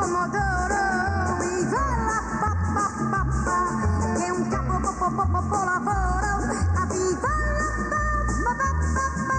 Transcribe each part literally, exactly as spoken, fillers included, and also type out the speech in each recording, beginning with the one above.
pomodoro, viva la pappa pappa, che è un capo popo popo lavoro, a viva la pappa pappa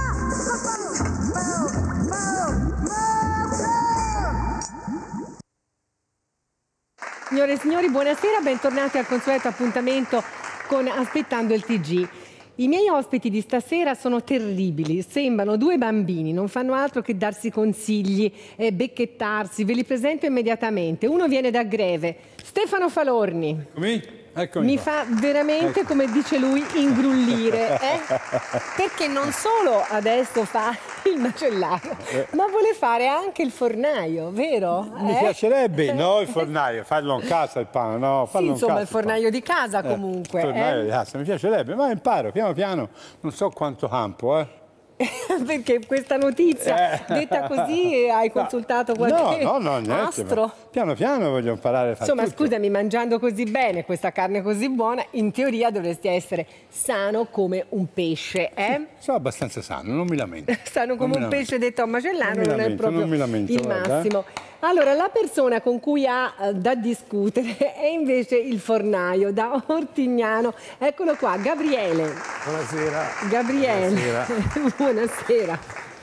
pappa. Signore e signori, buonasera, bentornati al consueto appuntamento con Aspettando il T G. I miei ospiti di stasera sono terribili, sembrano due bambini, non fanno altro che darsi consigli e becchettarsi. Ve li presento immediatamente. Uno viene da Greve, Stefano Falorni. Come? Eccomi Mi qua. fa veramente, Ecco. come dice lui, ingrullire, eh? Perché non solo adesso fa il macellaio, Eh. ma vuole fare anche il fornaio, vero? Mi Eh? piacerebbe, no, il fornaio, farlo in casa il pane, no, farlo Sì, in insomma, casa il fornaio di casa pane. comunque. Il fornaio eh? di casa, mi piacerebbe, ma imparo piano piano, non so quanto campo, eh. Perché questa notizia, Eh. detta così, hai consultato qualche No, no, no, niente, astro? ma piano piano voglio imparare a fare Insomma, tutto. scusami, mangiando così bene, questa carne così buona, in teoria dovresti essere sano come un pesce, eh? Sono abbastanza sano, non mi lamento. Sano come Non mi un lamento. pesce detto a Macellano Non mi non è lamento, proprio non mi lamento, il guarda, eh. massimo. Allora, la persona con cui ha eh, da discutere è invece il fornaio da Ortignano. Eccolo qua, Gabriele. Buonasera. Gabriele, Buonasera. buonasera.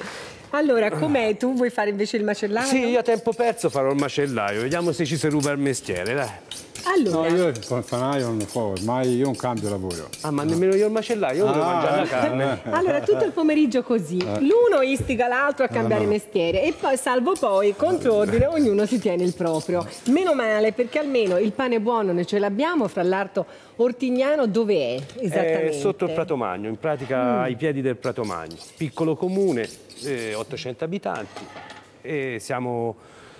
Allora, com'è? Tu vuoi fare invece il macellaio? Sì, io a tempo perso farò il macellaio, vediamo se ci si ruba il mestiere, dai. Allora, No, io il fornaio non lo so, ormai io non cambio lavoro. Ah, ma nemmeno io il macellaio, io volevo Ah, mangiare la eh, carne. eh. allora, tutto il pomeriggio così. L'uno istiga l'altro a cambiare no. mestiere e poi, salvo poi, contro ordine, ognuno si tiene il proprio. Meno male, perché almeno il pane buono noi ce l'abbiamo, fra l'altro Ortignano dove è esattamente? È sotto il Prato Magno, in pratica ai piedi del Prato Magno. Piccolo comune, eh, ottocento abitanti e siamo...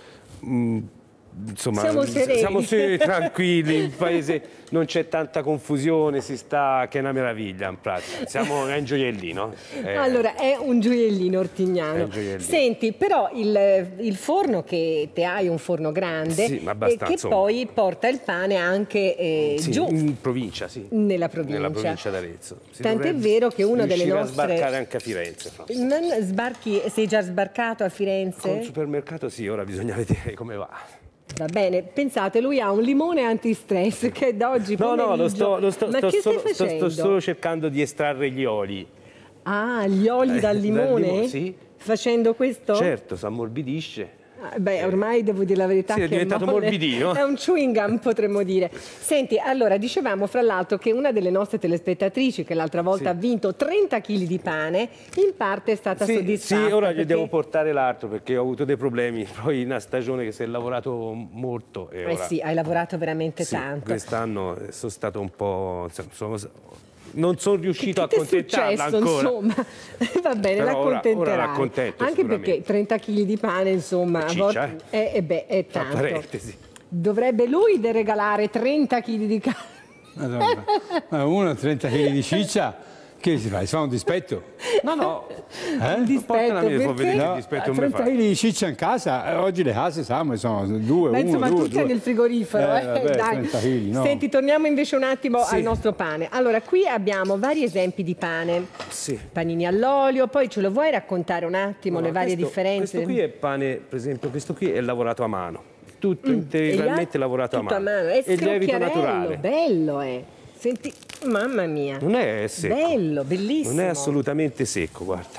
mm, insomma, Siamo sereni. siamo sì, tranquilli, in paese non c'è tanta confusione, si sta, che è una meraviglia in pratica. Siamo è un gioiellino. eh. Allora, è un gioiellino È Ortignano. un gioiellino. Senti, però il, il forno che te hai, un forno grande, Sì, ma e abbastanza, che insomma. poi porta il pane anche eh, Sì, giù. in provincia, sì. Nella provincia. Nella provincia d'Arezzo. Si Tant'è dovrebbe vero che una delle riuscire nostre... a sbarcare anche a Firenze. Fra. Non sbarchi, sei già sbarcato a Firenze? Con il supermercato sì, ora bisogna vedere come va. Va bene, pensate, lui ha un limone antistress che è da oggi No, pomeriggio. no, lo sto, lo sto, Ma sto che solo, stai sto- facendo? sto solo cercando di estrarre gli oli. Ah, gli oli Eh, dal dal limone? limone, sì. Facendo questo? Certo, si ammorbidisce. Ah, beh, ormai devo dire la verità Sì, è che diventato molle. morbidino. È un chewing gum, potremmo dire. Senti, allora, dicevamo fra l'altro che una delle nostre telespettatrici, che l'altra volta Sì. ha vinto trenta chili di pane, in parte è stata Sì, soddisfatta. sì, ora gli perché- devo portare l'altro perché ho avuto dei problemi. Poi una stagione che si è lavorato molto e Eh ora... sì, hai lavorato veramente Sì, tanto. quest'anno eh, sono stato un po'... insomma, sono- non sono riuscito Che a ti è accontentarla successo, ancora. insomma? Va bene, Però ora- ora l'accontenterai. l'accontento, Anche sicuramente. perché trenta chili di pane, insomma, a Ciccia, volte eh. è, eh beh, è Tra tanto. parentesi. Dovrebbe lui de- regalare trenta chili di carne. Madonna. Ma uno trenta chili di ciccia, che si fa? Si fa un dispetto? No, no, Eh? Dispetto, portala mia, può perché? vedere che No, dispetto mi trenta fa. chili di ciccia in casa, eh, oggi le case siamo, sono due, Ma uno, insomma, due, tutte due. nel frigorifero. Eh, eh, vabbè, dai. trenta chili, no. Senti, torniamo invece un attimo Sì. al nostro pane. Allora, qui abbiamo vari esempi di pane. Sì. Panini all'olio, poi ce lo vuoi raccontare un attimo No, le varie questo- differenze? Questo qui è pane, per esempio, questo qui è lavorato a mano. Tutto integralmente E gli lavorato altri- a tutto mano. È E lievito scrocchiarello, naturale. bello è. Senti, mamma mia. Non è secco. Bello, bellissimo. Non è assolutamente secco, guarda.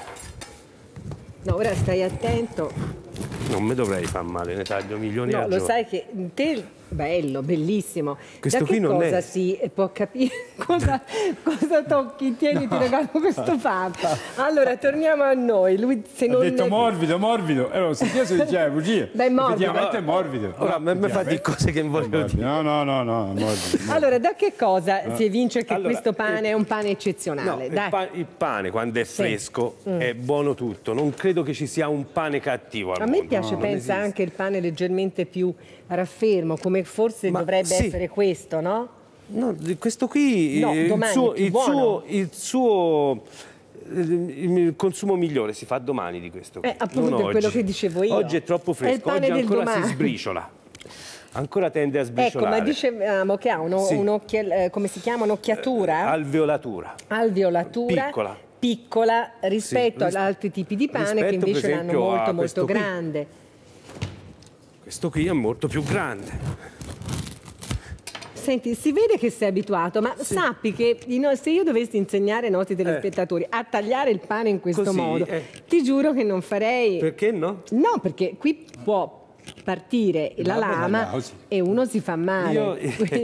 No, ora stai attento. Non mi dovrei far male, ne taglio milioni No, al lo giorno. sai che te... Bello, bellissimo. Questo da qui che non cosa è- si può capire? Cosa, cosa tocchi? Tieni, ti regalo questo fatto. Allora, torniamo a noi. Lui, se Ha non detto ne- morbido, morbido. E allora, se io si diceva bugie. Beh, morbido. Effettivamente è morbido. Ora, me, me fa di cose che non voglio dire. No, no, no, no, morbido. Allora, da che cosa si evince che Allora, questo pane eh, è un pane No, eccezionale? il, Dai. pa- il pane quando è fresco Mm. è buono tutto. Non credo che ci sia un pane cattivo al A me mondo. piace, Non pensa, esiste. anche il pane leggermente più raffermo, come forse Ma dovrebbe sì. essere questo, no? No, di questo qui No, eh, il, domani suo, è più il, buono. suo, il suo eh, il consumo migliore si fa domani di questo qui, Eh, appunto, non è quello oggi. che dicevo io. Oggi è troppo È il fresco, pane oggi del ancora domani. si sbriciola. Ancora tende a Ecco, sbriciolare. ma dicevamo che ha uno, Sì. un'occhia- eh, come si chiama, un'occhiatura? Alveolatura. Alveolatura. Piccola. Piccola rispetto Sì, ris- ad altri tipi di pane che rispetto, per invece l'hanno esempio, a molto questo molto qui. grande. Questo qui è molto più grande. Senti, si vede che sei abituato, ma sì. sappi che se io dovessi insegnare ai nostri telespettatori eh. a tagliare il pane in questo Così, modo, eh. ti giuro che non farei... Perché no? No, perché qui può partire la lama e uno si fa male. Io...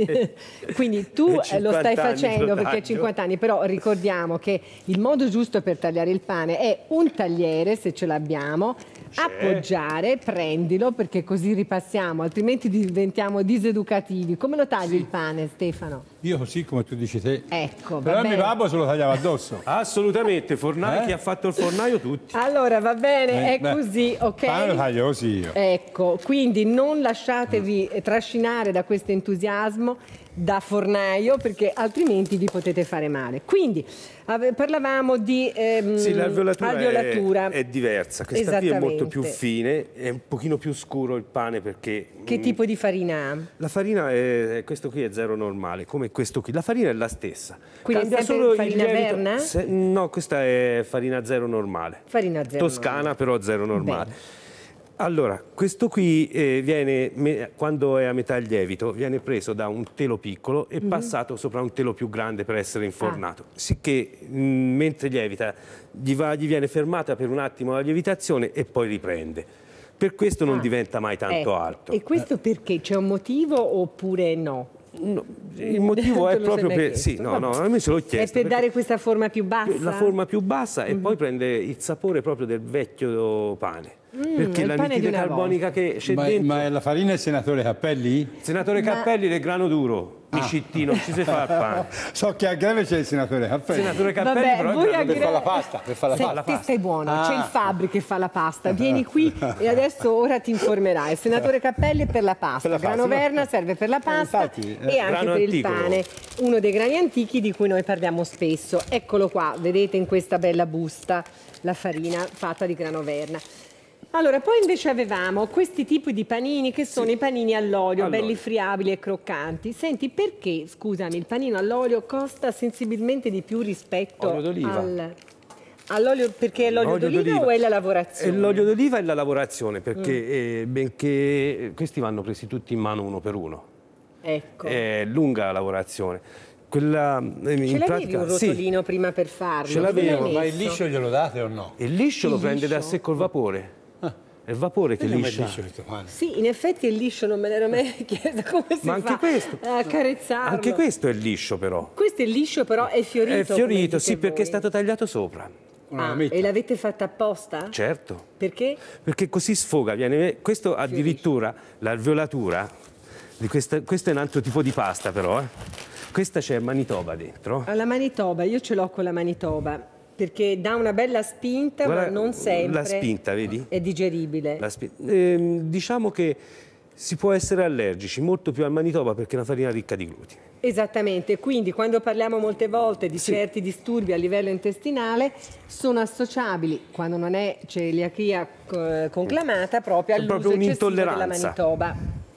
Quindi tu lo stai facendo perché hai cinquanta anni, però ricordiamo che il modo giusto per tagliare il pane è un tagliere, se ce l'abbiamo, appoggiare, prendilo perché così ripassiamo, altrimenti diventiamo diseducativi. Come lo tagli sì. il pane, Stefano? Io così come tu dici te. Ecco, però va mio bene. babbo se lo tagliava addosso. Assolutamente, fornaio, eh? chi ha fatto il fornaio tutti. Allora va bene, Eh, è beh, così, ok? pane lo taglio così io. Ecco, quindi non lasciatevi mm. trascinare da questo entusiasmo da fornaio perché altrimenti vi potete fare male. Quindi parlavamo di ehm, sì, l'alveolatura, alveolatura. È, è diversa, questa qui è molto più fine, è un pochino più scuro il pane perché... Che mh, tipo di farina ha? La farina, è, questo qui è zero normale, come questo qui, la farina è la stessa. Quindi Cambia è sempre solo farina il lievito, verna? Se, no, questa è farina zero normale. Farina zero Toscana normale. però zero normale. Bene. Allora, questo qui eh, viene, me, quando è a metà il lievito, viene preso da un telo piccolo e mm-hmm. passato sopra un telo più grande per essere infornato. Ah. Sicché mh, mentre lievita gli, va, gli viene fermata per un attimo la lievitazione e poi riprende. Per questo non ah. diventa mai tanto ecco. alto. E questo perché? C'è un motivo oppure no? No, il motivo è proprio per... Sì, no, no, a me se l'ho chiesto. È per dare questa forma più bassa? La forma più bassa mm-hmm. e poi prende il sapore proprio del vecchio pane. Mm, perché l'anidride carbonica che c'è ma, dentro... Ma la farina è il senatore Cappelli? Senatore ma... Cappelli del grano duro. Ah. Cittì, non ci si fa il pane. So che a Greve c'è il senatore Cappelli. Senatore Cappelli, vabbè, però voi è per fare la pasta. Per fare la Sei, pasta. te stai buono, ah. c'è il Fabri che fa la pasta. Vieni qui e adesso ora ti informerai. Il senatore Cappelli per la pasta, per la grano pasta, verna serve per la pasta eh, infatti, eh. e anche grano per antico. Il pane. Uno dei grani antichi di cui noi parliamo spesso. Eccolo qua, vedete in questa bella busta la farina fatta di grano verna. Allora, poi invece avevamo questi tipi di panini che sono sì. i panini all'olio, allora. belli friabili e croccanti. Senti, perché, scusami, il panino all'olio costa sensibilmente di più rispetto al... all'olio? Perché è l'olio d'oliva o è la lavorazione? L'olio d'oliva è la lavorazione, perché mm. eh, benché questi vanno presi tutti in mano uno per uno. Ecco. È lunga la lavorazione. Quella, ce in l'avevi un rotolino sì. prima per farlo? Ce l'avevo. Ma il liscio glielo date o no? Il liscio il lo prende liscio? da secco il vapore. È il vapore che liscia. Sì, in effetti è liscio, non me l'ero mai chiesto come si Ma anche fa questo, a carezzarlo. Anche questo è liscio però. Questo è liscio però è fiorito. È fiorito, sì, perché voi. È stato tagliato sopra. Ah, e l'avete fatta apposta? Certo. Perché? Perché così sfoga. Viene, questo addirittura, l'alveolatura, di questa, questo è un altro tipo di pasta però. Eh. Questa c'è Manitoba dentro. La Manitoba, io ce l'ho con la Manitoba. Perché dà una bella spinta, guarda, ma non sempre la spinta, vedi? È digeribile. La eh, diciamo che si può essere allergici, molto più al Manitoba perché è una farina ricca di glutine. Esattamente, quindi quando parliamo molte volte di sì. certi disturbi a livello intestinale sono associabili, quando non è celiachia conclamata, proprio all'uso eccessivo della Manitoba.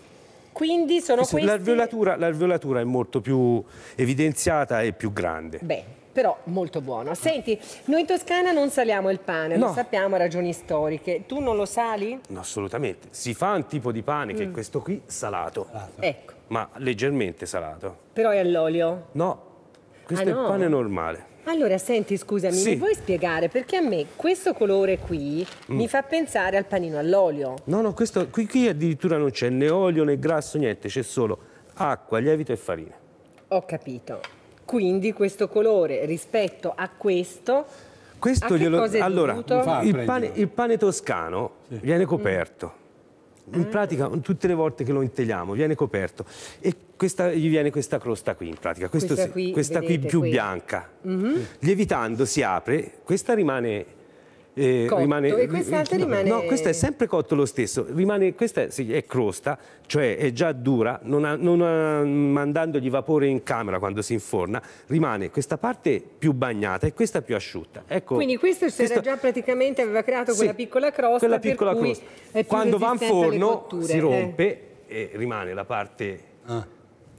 Quindi sono sì, questi... L'alveolatura, l'alveolatura è molto più evidenziata e più grande. Beh. Però molto buono. Senti, noi in Toscana non saliamo il pane, no. lo sappiamo a ragioni storiche. Tu non lo sali? No, assolutamente. Si fa un tipo di pane, mm. che è questo qui, salato. salato. Ecco. Ma leggermente salato. Però è all'olio? No, questo ah, è no. il pane normale. Allora, senti, scusami, sì. mi vuoi spiegare? Perché a me questo colore qui mm. mi fa pensare al panino all'olio. No, no, questo, qui, qui addirittura non c'è né olio né grasso, niente. C'è solo acqua, lievito e farina. Ho capito. Quindi questo colore rispetto a questo, questo a che glielo... cosa è allora, il pane, il pane toscano sì. viene coperto. Mm. In pratica, tutte le volte che lo integriamo, viene coperto. E questa, gli viene questa crosta qui, in pratica. Questo questa sì, qui, questa vedete, qui più qui. bianca. Mm-hmm. Lievitando si apre, questa rimane... Eh, cotto, rimane, e quest'altra no, rimane... No, questo è sempre cotto lo stesso. Rimane, questa è, sì, è crosta, cioè è già dura, non, ha, non ha, mandandogli vapore in camera quando si inforna, rimane questa parte più bagnata e questa più asciutta. Ecco, quindi questo si era già praticamente, aveva creato sì, quella piccola crosta, quella piccola per cui crosta. è più quando va in forno cotture, si rompe eh. e rimane la parte... Ah.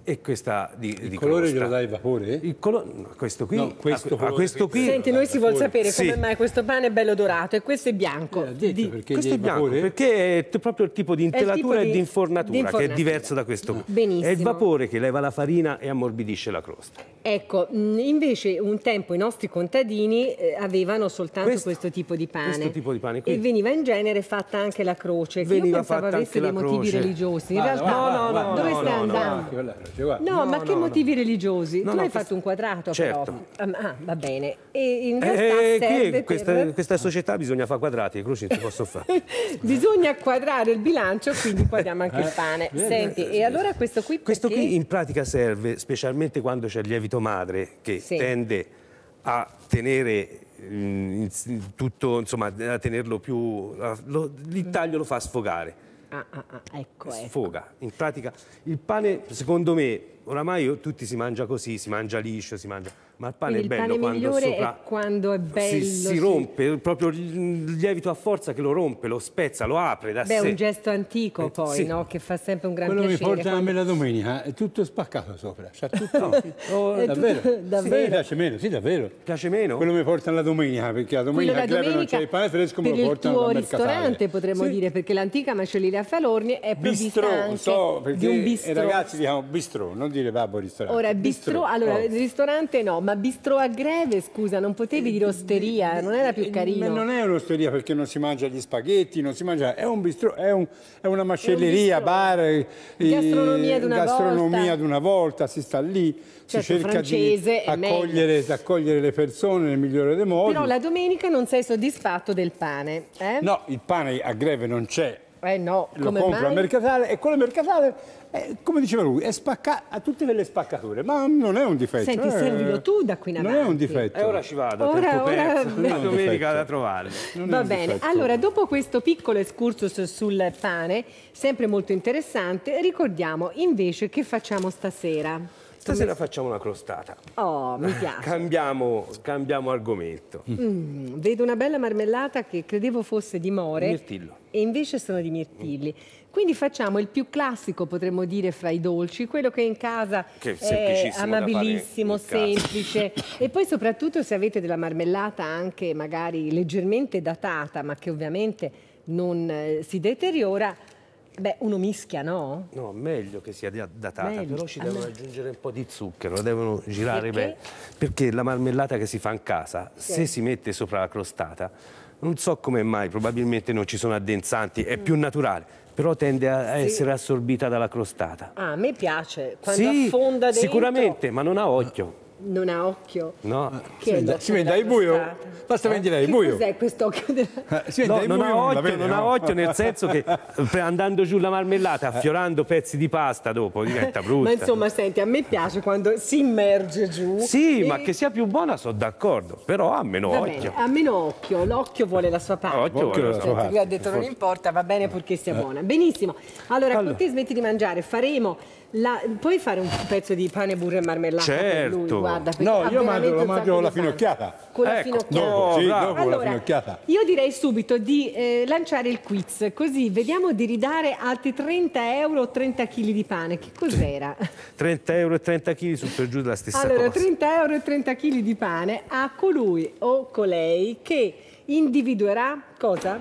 e questa di, Il di colore crosta. glielo dà il vapore? Il colore, no, questo qui, No, questo a, a colore questo qui. qui, Senti, noi si vuol sapere Sì. come mai questo pane è bello dorato e questo è bianco. Eh, ha detto Di- perché questo gli è il bianco vapore? perché è t- proprio il tipo di tipo intellatura di- e di infornatura, di che è infornatura. diverso da questo qui. Benissimo. È il vapore che leva la farina e ammorbidisce la crosta. Ecco, mh, invece un tempo i nostri contadini eh, avevano soltanto Questo- questo, tipo di pane. questo tipo di pane qui. E veniva in genere fatta anche la croce, che Veniva io pensavo fatta avesse anche dei la motivi croce. religiosi. In Guarda, realtà, guarda, no, guarda, no, dove no, stai no, no. andando? Guarda, guarda, guarda. No, No, ma no, che no. motivi religiosi? No, tu no, hai questo- fatto un quadrato Certo. però. Ah, ah, va bene. E in realtà Eh, serve qui questa, per... questa società bisogna fare quadrati, le croci non si possono fare. Bisogna quadrare il bilancio, quindi poi diamo anche il pane. Senti, e allora questo qui Questo perché? qui in pratica serve specialmente quando c'è il lievito madre che Sì. tende a tenere mm, in- tutto, insomma, a tenerlo più... a- lo- il taglio lo fa sfogare. Ah, ah, ah, ecco, ecco. Sfoga. In pratica il pane, secondo me, oramai io- tutti si mangia così, si mangia liscio, si mangia... Ma il pane Quindi è il bello pane quando migliore sopra... è quando è bello. Si, si rompe, proprio il lievito a forza che lo rompe, lo spezza, lo apre da Beh, è sé. un gesto antico Eh, poi, sì. no? Che fa sempre un gran Quello mi piacere. porta a quando- me la domenica, è tutto spaccato sopra. C'ha tutto... Oh, È davvero? tutto- Sì, davvero? mi piace meno, sì, davvero. piace meno? Quello mi porta la domenica, perché la Quello domenica la a Greve non domenica c'è il pane fresco, me per lo il portano tuo dal mercatale. ristorante potremmo Sì. dire, perché l'antica macelleria Falorni è provvista Bistrò, anche so, perché di un i bistro. ragazzi dicono bistrò, non dire babbo ristorante. Ora, bistrò, allora, Oh. il ristorante no, ma bistrò a Greve, scusa, non potevi dire osteria, non era più carino? Ma non è un'osteria perché non si mangia gli spaghetti, non si mangia, è un bistrò, è, un- è una macelleria, bistrò. bar, eh, Gastronomia d'una gastronomia volta. d'una volta, si sta lì, Certo, si cerca francese di è meglio. accogliere, di accogliere le persone nel migliore dei modi. Però la domenica non sei soddisfatto del pane, eh? No, il pane a Greve non c'è, Eh no, lo come compro mai? al mercatale e quello al mercatale, eh, come diceva lui, è spacca- ha tutte delle spaccature, ma non è un difetto. Senti, eh. servilo tu da qui in Non è un avanti. difetto. E ora ci vado, Ora- tempo ora- perso. Non è La un domenica difetto. da trovarli. Non è Va un bene, difetto. allora dopo questo piccolo excursus sul pane, sempre molto interessante, ricordiamo invece che facciamo stasera. Stasera facciamo una crostata. Oh, mi piace. Cambiamo, cambiamo argomento. Mm, vedo una bella marmellata che credevo fosse di more Mirtillo. e invece sono di mirtilli. Quindi facciamo il più classico, potremmo dire, fra i dolci, quello che in casa Che è è semplicissimo da amabilissimo, fare in casa. semplice. E poi soprattutto se avete della marmellata anche magari leggermente datata, ma che ovviamente non eh, si deteriora, beh, uno mischia, no? No, meglio che sia da- datata, Meglio. però ci Ah, devono no. aggiungere un po' di zucchero, la devono girare Perché? bene. Perché la marmellata che si fa in casa, Sì. se si mette sopra la crostata, non so come mai, probabilmente non ci sono addensanti, è più naturale, però tende a a Sì. essere assorbita dalla crostata. Ah, a me piace, quando Sì, affonda dentro sicuramente, ma non a occhio. non ha occhio. No, Che è Si vende- l'occhio si vende della ai buio? crostata? Basta vendere ai Che buio. cos'è quest'occhio della... Eh, si vende No, ai non buio, ha la occhio, vede, non no? ha occhio nel senso che eh, andando giù la marmellata, affiorando pezzi di pasta dopo diventa brutta. Ma insomma, senti, a me piace quando si immerge giù. Sì, e- ma che sia più buona sono d'accordo, però ha meno Va occhio. bene, a meno occhio, l'occhio vuole la sua parte. Occhio vuole la sua Senti, parte, lui ha detto non importa, va bene purché sia buona. Benissimo. Allora, Allora. con te smetti di mangiare, faremo la... puoi fare un pezzo di pane, burro e marmellata per lui? Certo. Guarda, perché No, ha io veramente mangio, lo un mangio sacco la di fame. finocchiata. Con la Ecco, finocchiata. Dopo, sì, bravo. dopo la Allora, finocchiata. io direi subito di eh, lanciare il quiz, così vediamo di ridare altri trenta euro o trenta chili di pane. Che cos'era? trenta euro e trenta chili su per giù della stessa Allora, cosa. trenta euro e trenta chili di pane a colui o colei che individuerà cosa?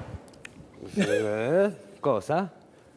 Eh, cosa?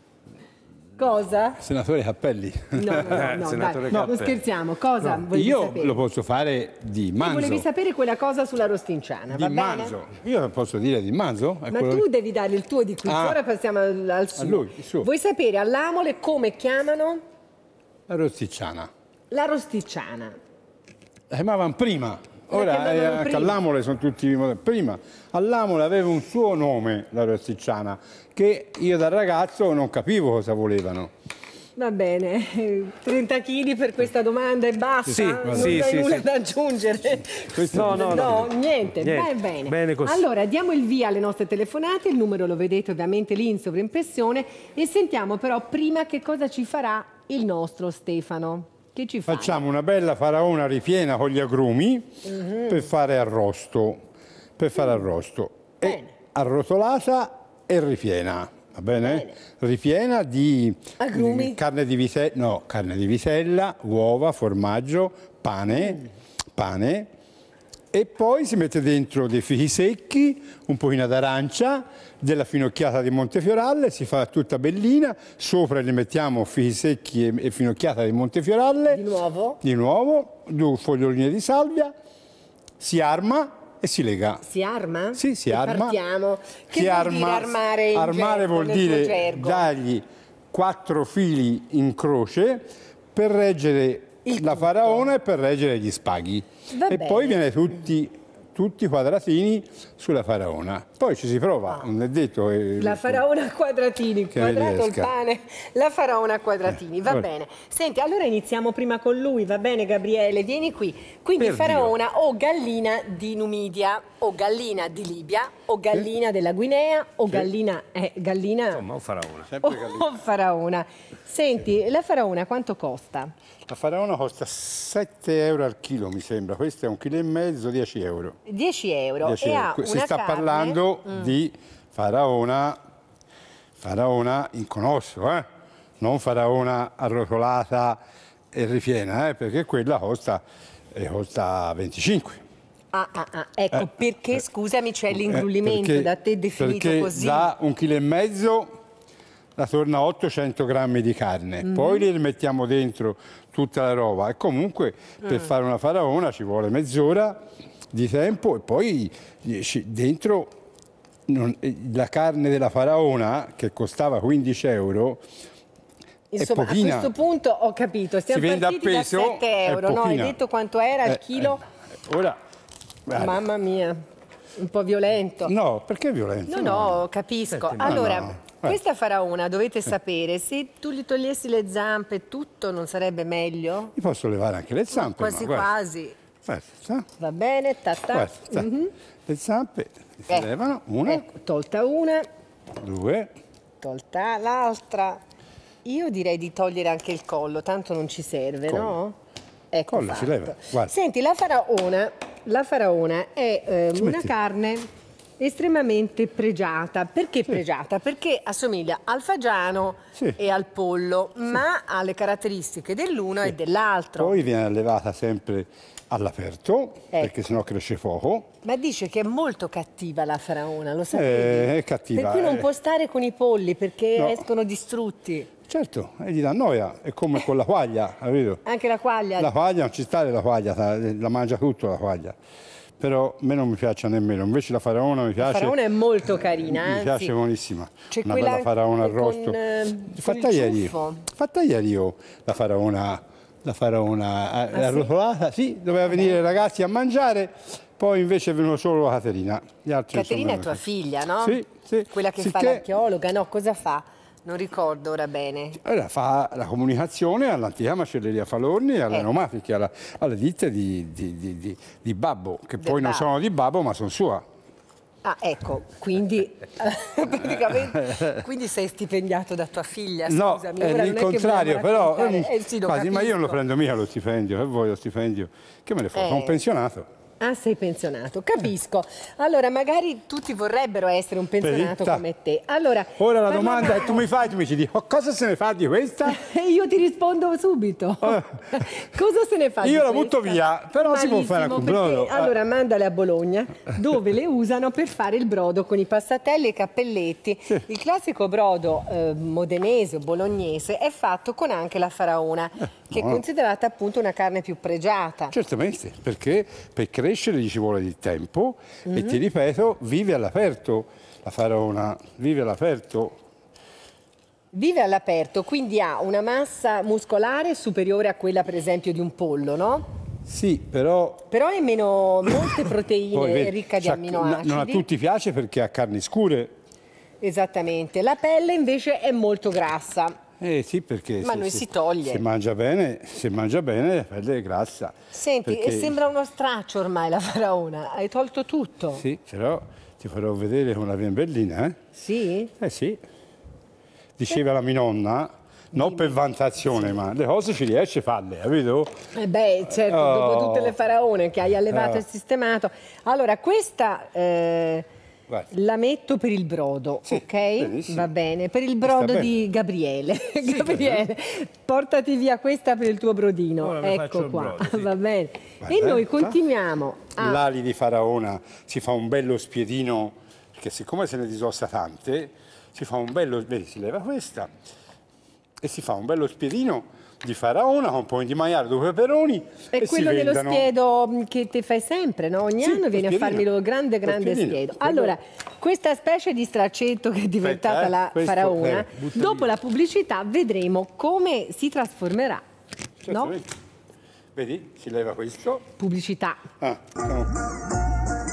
Cosa? Senatore Cappelli. No, no, no, no, Senatore dai, non Cappelli. scherziamo. Cosa volevi Io sapere? lo posso fare di Tu manzo. volevi sapere quella cosa sulla rostinciana, Di va bene? manzo. Io posso dire di manzo? È Ma quello- tu devi dare il tuo di quiz, Ah. ora passiamo al, al suo. A lui, il suo. Vuoi sapere all'Amole come chiamano La rosticciana. la rosticciana? La chiamavano prima. La Ora chiamavano eh, anche prima. all'Amole sono tutti moderni. Prima all'Amole aveva un suo nome, la rosticciana, che io da ragazzo non capivo cosa volevano. Va bene, trenta chili per questa domanda e basta? Sì, non sì, hai sì, nulla sì. da aggiungere? Questo No, no, no. niente, Niente. va bene. Bene così. Allora, diamo il via alle nostre telefonate, il numero lo vedete ovviamente lì in sovraimpressione e sentiamo però prima che cosa ci farà il nostro Stefano. Che ci fa? Facciamo una bella faraona ripiena con gli agrumi Mhm. per fare arrosto. Per fare arrosto. E Bene. arrotolata e ripiena. va bene? Bene. Ripiena di Agrumi? carne di vitella, no, carne di vitella, uova, formaggio, pane, mm. pane, e poi si mette dentro dei fichi secchi, un pochino d'arancia, della finocchiata di Montefioralle, si fa tutta bellina, sopra gli mettiamo fichi secchi e, e finocchiata di Montefioralle. Di nuovo? Di nuovo, due foglioline di salvia, si arma e si lega. Si arma? Sì, si e arma. Partiamo. Che Si vuol arma, dire armare in armare gergo, vuol nel tuo dire gergo? dargli quattro fili in croce per reggere Il la tutto. faraona e per reggere gli spaghi. Va e bene. poi viene tutti, tutti quadratini sulla faraona. Poi ci si prova, non è detto... eh, La faraona a quadratini, il Che ne quadrato, il riesca. pane, la faraona a quadratini, va guarda. bene. Senti, allora iniziamo prima con lui, va bene Gabriele, vieni qui. Quindi Per faraona o gallina di Numidia, o gallina di Libia, o gallina della Guinea, o gallina, eh, gallina Insomma, un faraona. Sempre gallina. o faraona. Senti, la faraona quanto costa? La faraona costa sette euro al chilo, mi sembra. Questo è un chilo e mezzo, dieci euro. dieci euro. dieci e euro. ha Que- Si una sta carne- parlando di faraona, faraona in conosso, eh? Non faraona arrotolata e ripiena, eh? Perché quella costa, eh, costa venticinque. Ah, ah, ah, ecco, Eh, perché, eh, scusami, c'è Eh, l'ingrullimento perché- da te definito perché così. da un chilo e mezzo la torna a ottocento grammi di carne, Mm. poi li mettiamo dentro tutta la roba e comunque Mm. per fare una faraona ci vuole mezz'ora di tempo e poi ci- dentro non- la carne della faraona che costava quindici euro Insomma, è pochina. a questo punto ho capito, stiamo Si vende a partiti peso, da sette è euro, no? Hai pochina. detto quanto era il Eh, chilo? eh, ora guarda, Mamma mia, un po' violento. no, perché è violento? No, no, capisco. Senti, no, Allora, no. questa faraona, dovete sapere, se tu gli togliessi le zampe e tutto, non sarebbe meglio? Mi posso levare anche le zampe, Quasi ma guarda, quasi. guarda, sa? Va bene, ta ta. Guarda, sta. Le zampe si Eh, levano, una, Ecco, tolta una, due, tolta l'altra. Io direi di togliere anche il collo, tanto non ci serve, Collo. no? Ecco Collo si fatto. leva, guarda. Senti, la faraona, la faraona è ehm, una metti? carne estremamente pregiata. Perché pregiata? Perché assomiglia al fagiano Sì. e al pollo, ma ha le caratteristiche dell'uno e dell'altro. poi viene allevata sempre all'aperto, perché sennò cresce poco. Ma dice che è molto cattiva la faraona, lo sapevi? Eh, è cattiva, Per cui non eh. può stare con i polli perché No. escono distrutti. Certo, e gli dà noia, è come con la quaglia, capito? Anche la quaglia. La quaglia non ci sta la quaglia, la mangia tutto la quaglia. Però a me non mi piace nemmeno, invece la faraona mi La piace. faraona è molto carina, Mi anzi. piace buonissima. C'è Una quella bella faraona con, arrosto. eh, con fatta il ieri. ciuffo. Fatta ieri io la faraona, la faraona Ah, sì? arrotolata, sì, doveva venire i ragazzi a mangiare, poi invece è venuta solo la Caterina. Gli altri Caterina è insomma, tua figlia, no? Sì, sì. Quella che fa Sicché- l'archeologa, no? Cosa fa? Non ricordo ora bene. Allora, fa la comunicazione all'antica macelleria Falorni e alle Eh. pneumatiche, alla- alle ditte di, di- di- di- di Babbo, che Del poi non Babbo. sono di Babbo ma sono sua. Ah, ecco, quindi praticamente quindi sei stipendiato da tua figlia, No, scusami. è ora non il che vogliamo contrario, però raccontare- mm, eh, sì, lo quasi, ma io non lo capisco. prendo mica lo stipendio, che vuoi lo stipendio? Che me ne frega, Eh. sono un pensionato. Ah, sei pensionato, capisco. Allora, magari tutti vorrebbero essere un pensionato Peritta. come te. Allora, Ora la parlavamo- domanda che tu mi fai, tu mi dici, "Oh, cosa se ne fa di questa? E io ti rispondo subito. Cosa se ne fa di Io la questa? butto via, però si può fare Malissimo, anche un brodo. perché- Allora mandale a Bologna, dove le usano per fare il brodo con i passatelli e i cappelletti. Il classico brodo eh, modenese o bolognese è fatto con anche la faraona, che è buono. considerata appunto una carne più pregiata. Certamente, perché per crescere gli ci vuole di tempo Mhm. e ti ripeto, vive all'aperto la faraona, vive all'aperto. Vive all'aperto, quindi ha una massa muscolare superiore a quella per esempio di un pollo, no? Sì, però Però è meno molte proteine, poi è vedi, ricca di c'ha- amminoacidi. non a tutti piace perché ha carni scure. Esattamente. La pelle invece è molto grassa. Eh sì, perché Ma se, noi se- si toglie. Se mangia bene, se mangia bene la pelle è grassa. Senti, Perché- e sembra uno straccio ormai la faraona. Hai tolto tutto? Sì, però ti farò vedere come la viene bellina, eh? Sì? Eh sì. Diceva la mia nonna, non per vantazione, ma le cose ci riesce a farle, capito? Eh beh, certo, Oh. dopo tutte le faraone che hai allevato Oh. e sistemato. Allora, questa, eh, Guarda. La metto per il brodo, Sì, ok? benissimo. Va bene. Per il Sta brodo bene. di Gabriele. Gabriele, portati via questa per il tuo brodino. Ora mi faccio Ecco il qua. brodo, sì. Va bene. Guarda, E noi eh, continuiamo a... L'ali di faraona si fa un bello spiedino, perché siccome se ne disossa tante, si fa un bello, vedi, si leva questa e si fa un bello spiedino di faraona con un po' di maiale, due peperoni È e quello si dello vendono. spiedo mh, che ti fai sempre, no? Ogni Sì, anno lo vieni a spiedino. farmi lo grande, Lo grande spiedino. spiedo. Quello- Allora, questa specie di straccetto che è diventata Aspetta, eh, la questo, faraona, eh, butta dopo via. la pubblicità vedremo come si trasformerà. Certo, No? vedi? Vedi? Si leva questo. Pubblicità. Ah, no.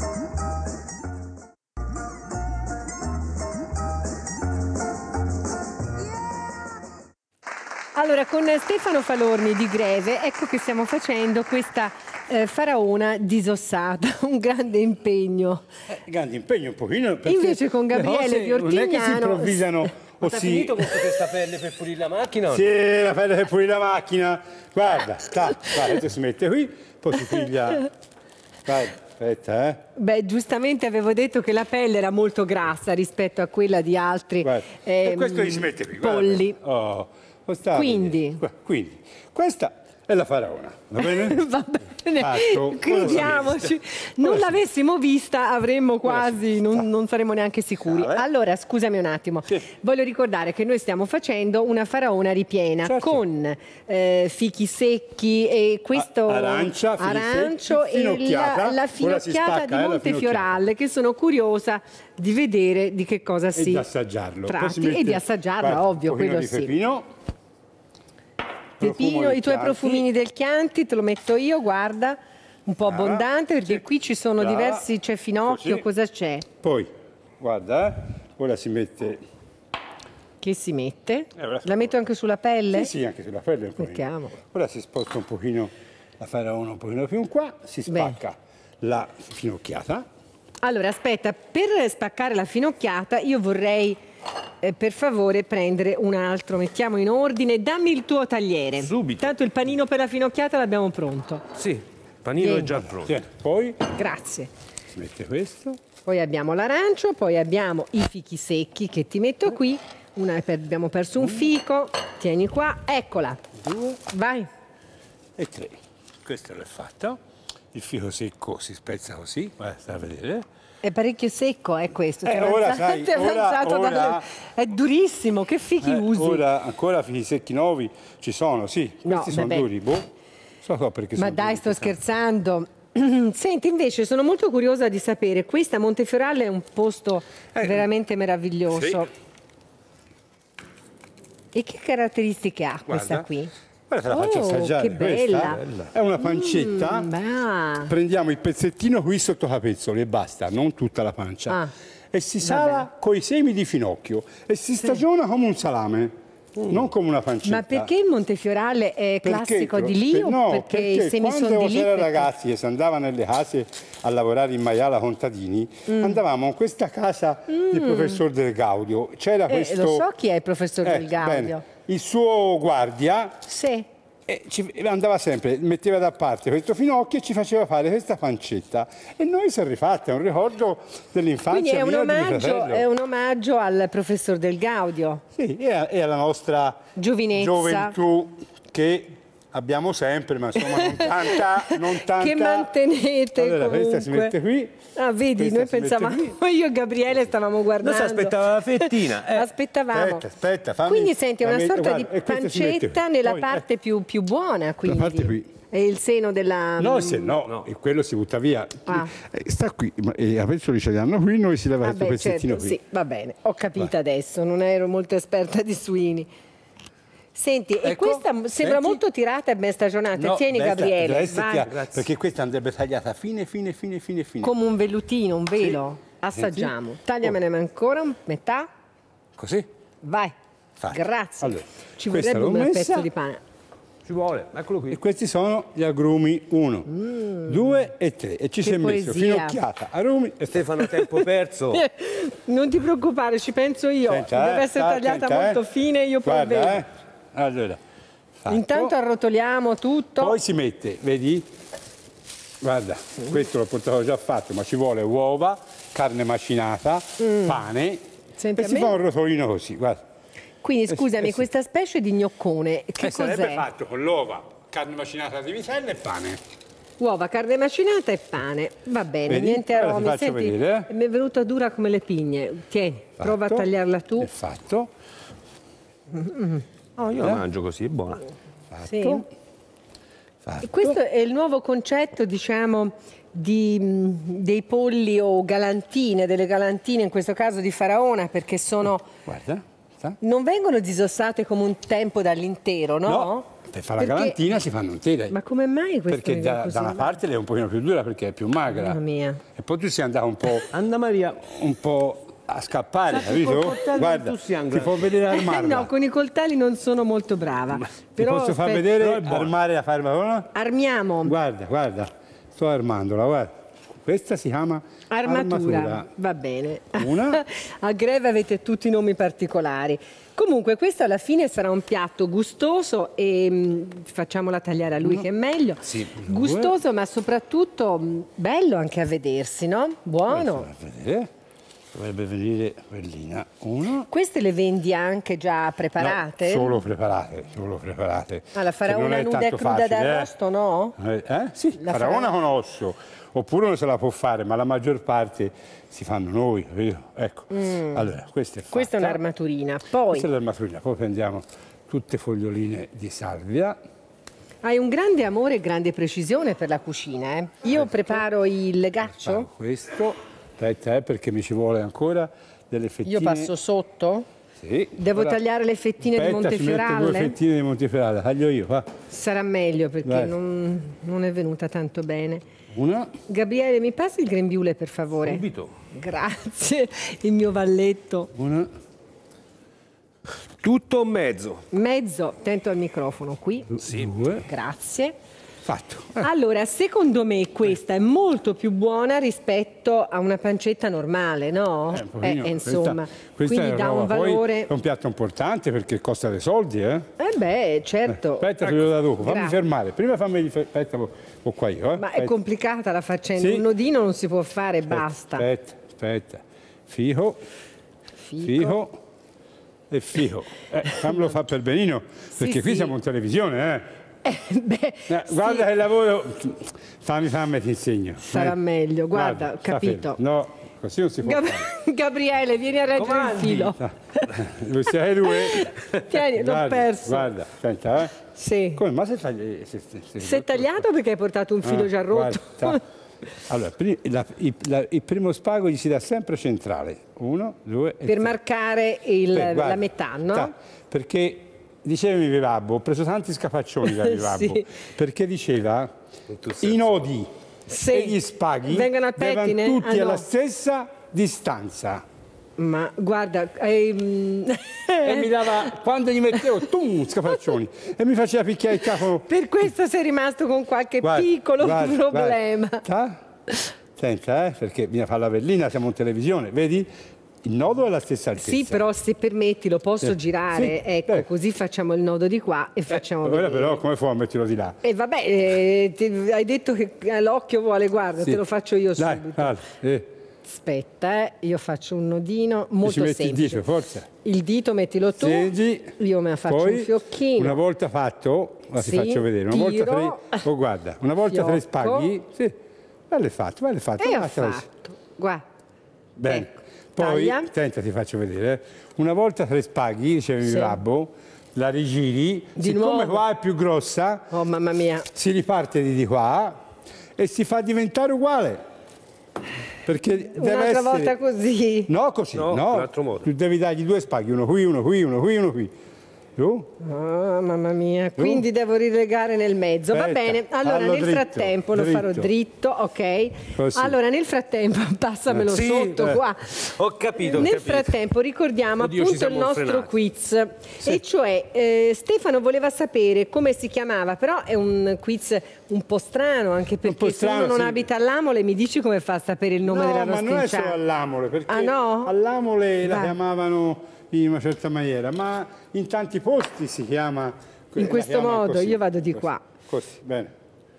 Allora, con Stefano Falorni di Greve, ecco che stiamo facendo questa eh, faraona disossata, un grande impegno. Eh, grande impegno un pochino. perché Invece con le Gabriele cose di non è che si Ortignano- improvvisano Ma o t'hai si... finito con questa pelle per pulire la macchina? o no? Sì, la pelle per pulire la macchina. Guarda, sta, guarda, si mette qui, poi si piglia. Guarda, aspetta, eh. Beh, giustamente avevo detto che la pelle era molto grassa rispetto a quella di altri Guarda. ehm, E questo gli si mette qui, guarda. polli. Oh, lo sta a Quindi? vedere. Qua- Quindi, questa è la faraona, va bene? Va bene, Fatto. crediamoci. Non l'avessimo vista avremmo quasi, non, non saremmo neanche sicuri. Ciao, eh. Allora, scusami un attimo, Sì. voglio ricordare che noi stiamo facendo una faraona ripiena Certo. con eh, fichi secchi e questo A- arancia, fichi arancio secchi, e la, finocchiata. la Ora si finocchiata spacca, di eh, la Montefioralle, che sono curiosa di vedere di che cosa E si di assaggiarlo. Poi si tratti. E mette- di assaggiarla, guarda, ovvio, un pochino quello di sì. pepino. Pepino, profumo di i tuoi Chianti. profumini del Chianti, te lo metto io, guarda, un po' Brava. abbondante perché Sì. qui ci sono Brava. diversi, c'è finocchio, Così. cosa c'è? Poi, guarda, eh, ora si mette... Che si mette? Eh, ora si La metto anche sulla pelle? Sì, sì, anche sulla pelle un pochino. Mettiamo. Ora si sposta un pochino la faraona un pochino più in qua, si spacca la finocchiata. Allora, aspetta, per spaccare la finocchiata io vorrei, eh, per favore, prendere un altro, mettiamo in ordine, dammi il tuo tagliere. Subito. Tanto il panino per la finocchiata l'abbiamo pronto. Sì, il panino Vieni. è già pronto. Sì, poi Grazie. si mette questo. Poi abbiamo l'arancio, poi abbiamo i fichi secchi che ti metto qui. Una, per- abbiamo perso un fico, tieni qua, eccola. Due Vai. e tre. Questo l'ho fatto. Il fico secco si spezza così, guarda, stai a vedere. È parecchio secco, è questo. Eh, Ti è ora, avanzato- sai, ti è ora- avanzato ora- dalle- È durissimo, che fichi Eh, usi? ora ancora fichi secchi nuovi ci sono, sì. Questi No, sono vabbè. duri, boh. So so perché Ma sono dai, duri, sto chissà. scherzando. Senti, invece sono molto curiosa di sapere, questa Montefioralle è un posto Eh, veramente meraviglioso. sì. E che caratteristiche ha questa Guarda. qui? Guarda, te la faccio Oh, assaggiare. che Questa bella. è una pancetta. Mm, bah. Prendiamo il pezzettino qui sotto capezzolo e basta, non tutta la pancia. Ah, e si sala con i semi di finocchio e si stagiona come un salame, non come una pancetta. Ma perché il Montefiorale è Perché- classico di lì per- o no, perché, i semi quando sono di lì? c'erano Perché- ragazzi che si andava nelle case a lavorare in maiala contadini, Mm. andavamo in questa casa del professor Del Gaudio. C'era Eh, questo... lo so chi è il professor Eh, Del Gaudio. bene. Il suo guardia Sì. e ci- andava sempre, metteva da parte questo finocchio e ci faceva fare questa pancetta. E noi si è rifatta, è un ricordo Quindi dell'infanzia è un, mia e di mio omaggio, fratello. è un omaggio al professor Del Gaudio. Sì, e a- e alla nostra Giovinezza. gioventù che abbiamo sempre, ma insomma non tanta, non tanta. Che mantenete Allora, questa si comunque. mette qui. Ah, vedi, questa noi si mette pensavamo, qui. io e Gabriele stavamo guardando. Non si aspettava la fettina. eh. Aspettavamo. Aspetta, aspetta, fammi- Quindi senti, è una fammi- sorta guarda, di e questa si mette pancetta qui. nella Poi, parte eh. più, più buona, quindi. parte qui. È il seno della... No, se no, e quello si butta via. Ah. Eh, Sta qui, ma- e i pezzoli ce li hanno qui, noi si leva questo Vabbè, pezzettino certo, qui. sì, va bene, ho capito adesso, non ero molto esperta di suini. Senti, e Ecco, questa sembra senti. molto tirata e ben stagionata. No, Tieni, questa Gabriele, deve essere vai. chiara, Grazie. perché questa andrebbe tagliata fine, fine, fine, fine, fine. Come un vellutino, un velo. Assaggiamo. Senti. Tagliamene ancora un metà. Così? Vai. Fatto. Grazie. Allora, Ci questa vorrebbe un l'ho bel messa. pezzo di pane. Ci vuole, eccolo qui. E questi sono gli agrumi uno, due e tre. E ci si è messo poesia. finocchiata, agrumi e Stefano, tempo perso. Non ti preoccupare, ci penso io. Senta, Deve eh, essere sta tagliata attenta, molto eh. fine, io poi Guarda, vedo. eh. Allora, fatto. Intanto arrotoliamo tutto. Poi si mette, vedi? Guarda, questo l'ho portato già fatto, ma ci vuole uova, carne macinata, Mm. pane Senti, e a si me- fa un rotolino così, guarda. Quindi Eh sì, scusami, eh sì. questa specie di gnoccone, che Eh, sarebbe cos'è? fatto con l'uova, carne macinata di vitello e pane. Uova, carne macinata e pane. Va bene, Vedi? niente Ora ti aromi. faccio Senti, vedere, eh. mi è venuta dura come le pigne. Tieni, prova a Fatto. tagliarla tu. È fatto. No, io la mangio così, è buona. Sì. Fatto. E questo è il nuovo concetto, diciamo, di, mh, dei polli o galantine, delle galantine, in questo caso di Faraona, perché sono, Guarda, sta. non vengono disossate come un tempo dall'intero, no? No, per fare la Perché- galantina si fanno intere. Ma come mai questo Perché mi da, viene così da una male? parte lei è un pochino più dura perché è più magra. Mamma mia. E poi tu sei andato un po', Anna Maria, un po' a scappare, Senti, col capito? coltello Guarda, tu sei ti può vedere armarla. No, con i coltelli non sono molto brava. Ti Però posso far aspetta, vedere però è buona. armare la farmacola? armiamo. Guarda, guarda, sto armandola, guarda. Questa si chiama Armatura, armatura. va bene. Una. A Greve avete tutti i nomi particolari. Comunque questo alla fine sarà un piatto gustoso e mh, facciamola tagliare a lui che è meglio. Sì. Gustoso ma soprattutto mh, bello anche a vedersi, no? Buono. Faccio vedere. Dovrebbe venire quellina. Uno. Queste le vendi anche già preparate? No, solo preparate, solo preparate. Ah, la Che faraona non è nuda e tanto cruda facile, d'arrosto, eh. no? Eh? eh? Sì, La faraona faraona- con osso. Oppure non se la può fare, ma la maggior parte si fanno noi, capito? Ecco. Allora, questa è fatta. Mm. Questa è un'armaturina. Poi Questa è l'armaturina. Poi prendiamo tutte foglioline di salvia. hai un grande amore e grande precisione per la cucina, eh? Io preparo il legaccio, Faccio questo. Aspetta, eh, perché mi ci vuole ancora delle fettine. io passo sotto. Sì. Devo Ora- tagliare le fettine di Aspetta, ci metto due Montefiorale? fettine di Montefiorale. Taglio io, va. Sarà meglio perché Vai. non, non è venuta tanto bene. Una. Gabriele, mi passi il grembiule per favore? subito. Grazie, il mio valletto. Una. Tutto o mezzo. Mezzo, attento al microfono qui. Sì. Due. Grazie. Fatto. Eh. Allora, secondo me questa è molto più buona rispetto a una pancetta normale, no? Eh, un pochino. Eh, insomma, questa, questa quindi è dà roba, un poi valore. è un piatto importante perché costa dei soldi, eh? Eh beh, certo. Aspetta, te lo da dopo. Fammi Grazie. fermare. Prima fammi rifer- aspetta, ho ho qua io, eh? Ma è Aspetta. complicata la faccenda, Sì. un nodino non si può fare, basta. Aspetta, aspetta. Fico, Fico. fico e fico. Eh, fammelo fare per benino, perché qui sì. siamo in televisione, eh? Eh, beh, Eh, sì, guarda che lavoro. Fammi, fammi, ti insegno. sarà Eh. meglio, guarda, ho sta capito. fermo. No, così non si può Gab- fare. Gabriele, vieni a reggere il Comandi. filo. Lo siete due? Tieni, l'ho Guarda, perso. Guarda, senta, eh. Sì. Come? Ma se tagli... Se, se, se- Si è tagliato perché hai portato un filo Ah, già rotto. guarda, allora, pri- la- il, la- il primo spago gli si dà sempre centrale. Uno, due e Per tre. marcare il- Beh, guarda, la metà, no? ta- Perché diceva mio babbo, ho preso tanti scapaccioni da mio babbo, Sì. perché diceva tu sei i nodi Sì. e gli spaghi Vengono al devono pettine? tutti Ah, no. alla stessa distanza. Ma guarda, ehm, E mi dava, quando gli mettevo, tum, scapaccioni, e mi faceva picchiare il capo. per questo sei rimasto con qualche Guarda, piccolo guarda, problema. guarda. Senta, eh, perché bisogna fare la berlina, siamo in televisione, vedi? Il nodo è la stessa altezza. Sì, però se permetti lo posso Sì. girare, Sì, ecco, eh. così facciamo il nodo di qua e facciamo Ora vedere. però come fa a metterlo di là? E vabbè, eh, ti- hai detto che l'occhio vuole, guarda, Sì. te lo faccio io Dai, subito. guarda, eh. Aspetta, eh, io faccio un nodino Ci molto metti semplice. il dito, forza. Il dito mettilo tu, Seggi, io me la faccio poi, un fiocchino. Una volta fatto, la ti Sì, faccio vedere, una volta tiro. tre, oh guarda, una volta tre Fiocco. spaghi, sì, bello fatto, bello fatto. E ho lascialo così. fatto. Guarda, Bene. ecco, Poi, taglia. senta, ti faccio vedere, eh. Una volta tre spaghi, diceva Sì. mio babbo, la rigiri, Di siccome nuovo? qua è più grossa, Oh mamma mia. si riparte di, di qua e si fa diventare uguale. Perché deve Un'altra essere... volta così. No, così, No, no. un altro modo. Tu devi dargli due spaghi, uno qui, uno qui, uno qui, uno qui. Tu? Oh, mamma mia, quindi devo rilegare nel mezzo. Va Aspetta, bene, allora fallo nel dritto, frattempo lo farò dritto. dritto, ok? Così. Allora nel frattempo, passamelo Sì, sotto eh. qua. Ho capito, ho Nel capito. frattempo ricordiamo Oddio, ci appunto il siamo nostro frenati. quiz, e cioè eh, Stefano voleva sapere come si chiamava, però è un quiz un po' strano, anche perché po' se strano, uno non sì. abita all'Amole mi dici come fa a sapere il nome no, della ma non è rostinciata? solo all'amole, perché Ah, no? all'amole la Vai. chiamavano in una certa maniera, ma in tanti posti si chiama... In la questo chiama modo, così, io vado di così, qua. Così, bene.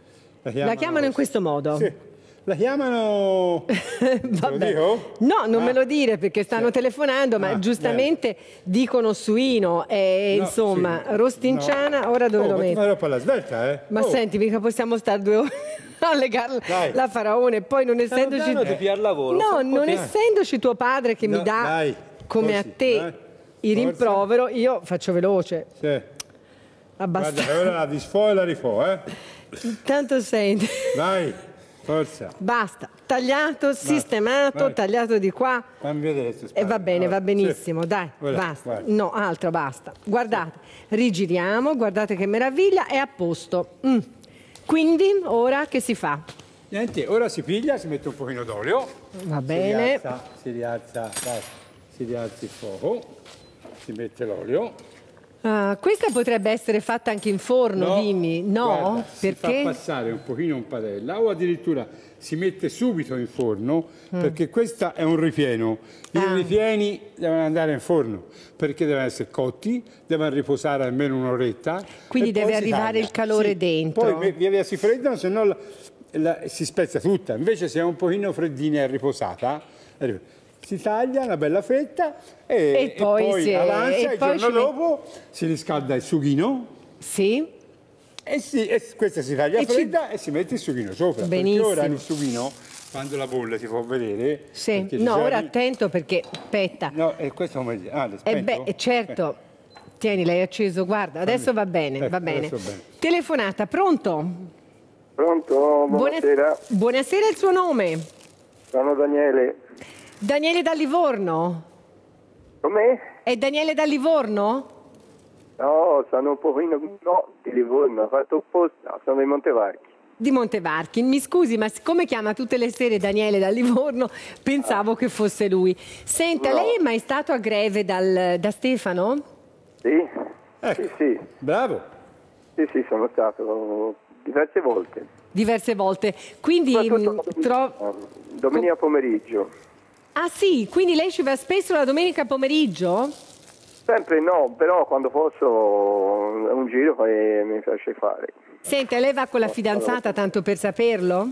La chiamano, La chiamano in questo modo? Sì. La chiamano... Vabbè. Te lo dico? No, non Ah. me lo dire perché stanno Sì. telefonando, ma Ah, giustamente dicono suino e No, insomma, sì. rostinciana, No. ora dove Oh, lo ma ti metto? farò per la svelta, eh? Ma Oh. senti, mica possiamo stare due ore a legare Dai. la faraone, poi non essendoci... lontano, ti pia il lavoro, No, fa un po' non di- essendoci tuo padre che No, mi dà, dai, come così, a te, dai. il Forza. rimprovero, io faccio veloce, Sì. Guarda, abbastanza. ora la disfò e la rifò, eh? Tanto senti, Dai, forza. basta, tagliato, sistemato, vai. tagliato di qua. Fammi vedere queste spalle. E va bene, va Allora, benissimo, sì. dai, Guarda, basta. guarda. No, altro, basta. Guardate, rigiriamo, guardate che meraviglia, è a posto. Mm. Quindi, ora che si fa? Niente, ora si piglia, si mette un pochino d'olio. Va Si bene. rialza, si rialza, dai, si rialza il fuoco, si mette l'olio. Ah, questa potrebbe essere fatta anche in forno, dimmi. No? guarda, si Perché? fa passare un pochino in padella o addirittura si mette subito in forno perché questo è un ripieno. I Mm. Ah. ripieni devono andare in forno perché devono essere cotti, devono riposare almeno un'oretta. Quindi e poi deve si arrivare taglia. il calore Sì, dentro. Poi via- via via si freddano, se no la- la- si spezza tutta. Invece se è un pochino freddina e riposata, si taglia una bella fetta e, E poi si- avanza, e il poi giorno ci met- dopo si riscalda il sughino Sì? e, si, e questa si taglia E ci- fredda e si mette il sughino sopra. Benissimo. Perché ora il sughino, quando la bolla si può vedere... Sì. perché ci No, sia ora lì- attento perché, aspetta. No, e questo come dire? Ah, l'hai E spento? beh, certo. Tieni, l'hai acceso, guarda, adesso va bene, Ecco, va bene. adesso bene. Telefonata, pronto? Pronto, Buona- buonasera, Buonasera, il suo nome? sono Daniele. Daniele da Livorno? Com'è? È Daniele da Livorno? No, sono un pochino, no, di Livorno, ho fatto opposta, sono di Montevarchi. Di Montevarchi. Mi scusi, ma siccome chiama tutte le sere Daniele da Livorno, pensavo che fosse lui. Senta, No. lei è mai stato a Greve dal- da Stefano? Sì? Ecco. Sì, sì, Bravo. sì, sì, sono stato diverse volte. Diverse volte. Quindi Soprattutto mh, la tro- domenica, domenica pomeriggio. Ah sì, quindi lei ci va spesso la domenica pomeriggio? Sempre no, però quando posso un giro poi mi piace fare. Senta, lei va con la fidanzata, tanto per saperlo?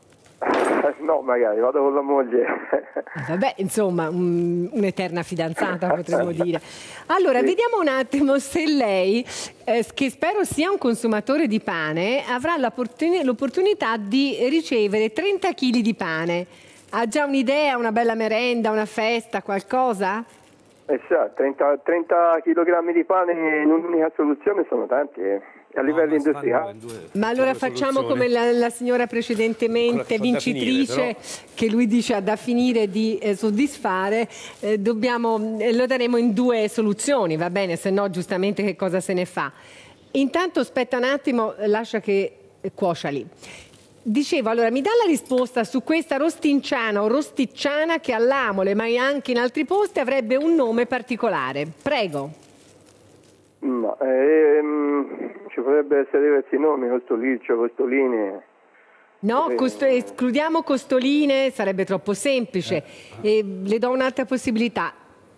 No, magari, vado con la moglie. Vabbè, insomma, un- un'eterna fidanzata potremmo dire. Allora, vediamo un attimo se lei, eh, che spero sia un consumatore di pane, avrà l'opportuni- l'opportunità di ricevere trenta chili di pane. Ha già un'idea, una bella merenda, una festa, qualcosa? Eh sa, trenta, trenta chilogrammi di pane in un'unica soluzione sono tanti, eh. A livello No, ma si fanno industriale. in due- Ma allora due facciamo soluzioni. come la, la signora Quella precedentemente, che fa da vincitrice, finire, che lui dice ha da finire di eh, soddisfare, eh, dobbiamo, eh, lo daremo in due soluzioni, va bene? Se no giustamente che cosa se ne fa? Intanto aspetta un attimo, eh, lascia che eh, cuocia lì. Dicevo, allora mi dà la risposta su questa rostinciana o rosticciana che all'Amole, ma anche in altri posti, avrebbe un nome particolare. Prego. Ma, ehm, ci potrebbero essere diversi nomi, costoliccio, costoline. No, Eh, costo- escludiamo costoline, sarebbe troppo semplice. E le do un'altra possibilità.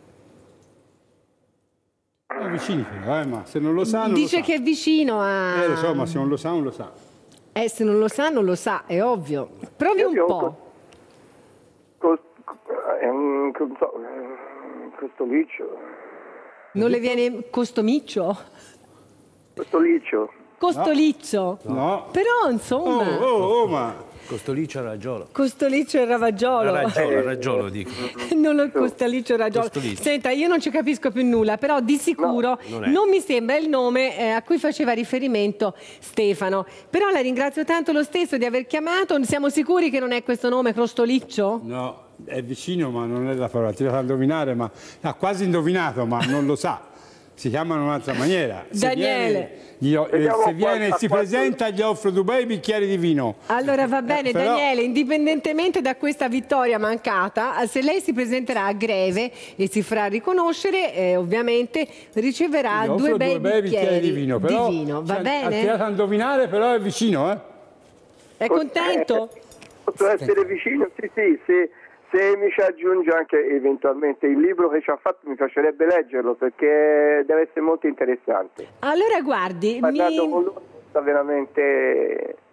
È vicino, eh, ma se non lo sa, non Dice lo sa. che è vicino a... Eh, lo so, ma se non lo sa, non lo sa. Eh, se non lo sa, non lo sa, è ovvio. Provi Io un ho po'. Cos- è un, non so, un costoliccio. Non le viene costomiccio? Costoliccio. Costoliccio? No. Però, Oh, insomma, oh, oh, ma... Costoliccio a ragiolo. costoliccio e ravagiolo. A ragiolo, a ragiolo dico. Non lo costoliccio e ragiolo. Costoliccio. Senta, io non ci capisco più nulla, però di sicuro non è. non mi sembra il nome eh, a cui faceva riferimento Stefano. Però la ringrazio tanto lo stesso di aver chiamato. Siamo sicuri che non è questo nome, Costoliccio? No, è vicino, ma non è la parola. Ti a indovinare, ma ha quasi indovinato, ma non lo sa. Si chiama in un'altra maniera. Se Daniele. viene, gli ho- eh, Vediamo se viene e qua- si a quanto- presenta, gli offro due bei bicchieri di vino. Allora va bene, Eh, però- Daniele, indipendentemente da questa vittoria mancata, se lei si presenterà a Greve e si farà riconoscere, eh, ovviamente riceverà Gli offro due bei, bei bicchieri di vino. Però, di vino. Va cioè, bene? Ha tirato a indovinare, però è vicino, eh? È contento? Posso essere vicino? Sì, sì, se, se mi ci aggiunge anche eventualmente il libro che ci ha fatto mi piacerebbe leggerlo perché deve essere molto interessante. Allora guardi, Parlando mi... con lui sta veramente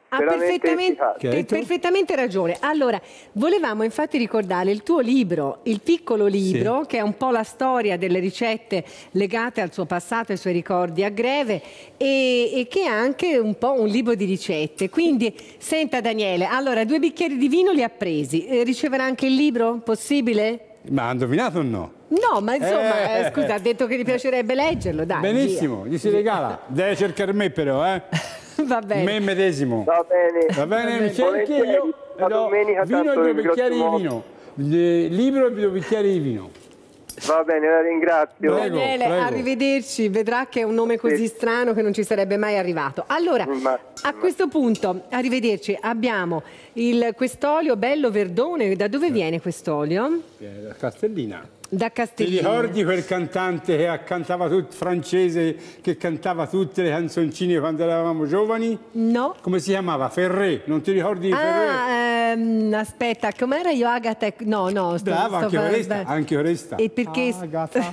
Ha veramente perfettamente, efficace. hai perfettamente ragione. Allora, volevamo infatti ricordare il tuo libro, il piccolo libro, Sì. che è un po' la storia delle ricette legate al suo passato e ai suoi ricordi a Greve e, e che è anche un po' un libro di ricette. Quindi, senta Daniele, allora due bicchieri di vino li ha presi, eh, riceverà anche il libro? Possibile? Ma ha indovinato o no? No, ma insomma, Eh. eh, scusa, ha detto che gli piacerebbe leggerlo, dai. Benissimo, gli si regala. Deve cercare me però, eh? Via. Va bene. Me medesimo. Va bene. Va bene, mi cerchi e Volentieri. io La do domenica vino e tanto due il bicchieri di prossimo- vino. Eh, Libro e due bicchieri di vino. Va bene, la ringrazio. Prego. Daniele, prego. arrivederci, vedrà che è un nome così Sì. strano che non ci sarebbe mai arrivato. Allora, Ma- a questo punto, arrivederci, abbiamo il, quest'olio bello verdone. Da dove viene quest'olio? Eh, La Castellina. Da Ti Castellino. ricordi quel cantante che cantava tut, francese che cantava tutte le canzoncine quando eravamo giovani? No. Come si chiamava? Ferré, non ti ricordi di Ferré? Ah, ehm, aspetta, com'era io Agata? No, no. sto- Brava, sto anche fa- questa, anche questa. E perché... Ah, Agata.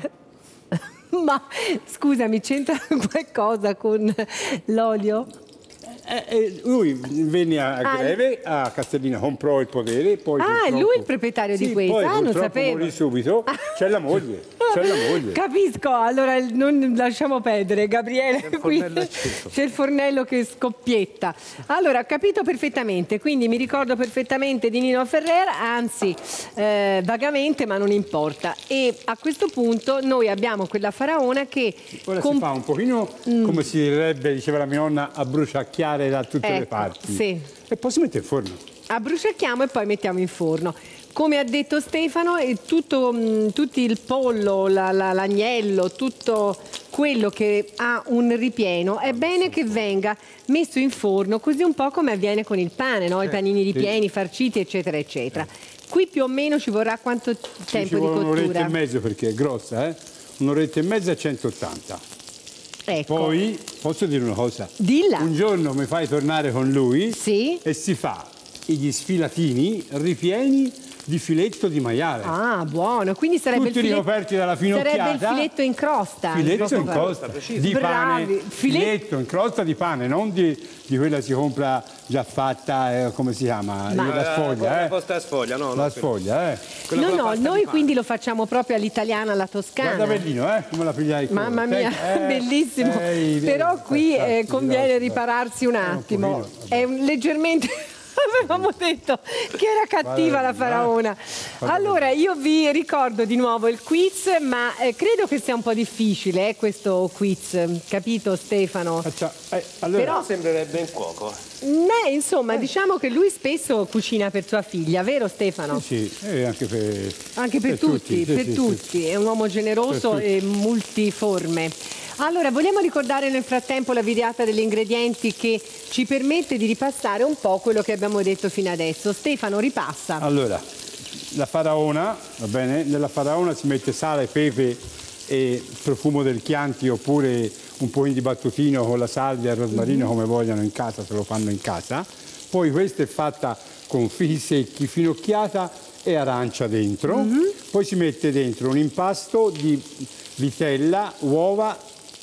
Ma scusami, c'entra qualcosa con l'olio? Eh, eh, lui venne a Ah, Greve, a Castellina, comprò il podere, poi Ah, è purtroppo- lui il proprietario di Sì, questo? poi Ah, non purtroppo sapevo. morì subito, c'è la moglie, c'è la moglie. Capisco, allora non lasciamo perdere, Gabriele, il qui fornello acceso. c'è il fornello che scoppietta. Allora, ho capito perfettamente, quindi mi ricordo perfettamente di Nino Ferrer, anzi eh, vagamente, ma non importa. E a questo punto noi abbiamo quella faraona che... Ora com- si fa un pochino, come si direbbe, diceva la mia nonna, a bruciacchiare da tutte le Ecco, parti. sì. E poi si mette in forno. Abbruciacchiamo e poi mettiamo in forno. Come ha detto Stefano, è tutto, mh, tutto il pollo, la- la- l'agnello, tutto quello che ha un ripieno, è bene che venga messo in forno, così un po' come avviene con il pane, no? I panini ripieni, farciti, eccetera, eccetera. Qui più o meno ci vorrà quanto Qui tempo ci di vuole un'oretta cottura? e mezzo perché è grossa, eh? Un'oretta e mezza a centottanta. Ecco. Poi, posso dire una cosa? Dilla. Un giorno mi fai tornare con lui Sì. e si fa gli sfilatini ripieni di filetto di maiale. Ah, buono. Quindi sarebbe Tutti il filetto, ricoperti dalla finocchiata. sarebbe il filetto in crosta. Filetto proprio in per- crosta di Bravi. pane, Filet- filetto in crosta di pane, non di, di quella che si compra già fatta, eh, come si chiama? Ma- La sfoglia, La eh? posta sfoglia, no? La no, sfoglia, eh? quella No, con la no, pasta di noi pane. quindi lo facciamo proprio all'italiana, alla toscana. Guarda Bellino, eh? Come la pigliai con Mamma mia, Eh, bellissimo. eh, Però qui eh, eh, sì, conviene no, ripararsi un un attimo. pochino, vabbè. È un- leggermente... Avevamo detto che era cattiva Guarda, la faraona. guarda. Allora, io vi ricordo di nuovo il quiz, ma eh, credo che sia un po' difficile eh, questo quiz, capito Stefano? Faccia- eh, allora, Però- Sembrerebbe un cuoco. Beh, insomma, diciamo che lui spesso cucina per sua figlia, vero Stefano? sì, eh, anche per, Anche per, tutti, sì, per sì, tutti. sì. È un uomo generoso Per tutti. e multiforme. Allora, vogliamo ricordare nel frattempo la videata degli ingredienti che ci permette di ripassare un po' quello che abbiamo detto fino adesso. Stefano, ripassa. Allora, la faraona, va bene? Nella faraona si mette sale, pepe e profumo del Chianti oppure un po' di battutino con la salvia e il rosmarino come vogliono in casa, se lo fanno in casa. Poi questa è fatta con fichi secchi, finocchiata e arancia dentro. Poi si mette dentro un impasto di vitella, uova,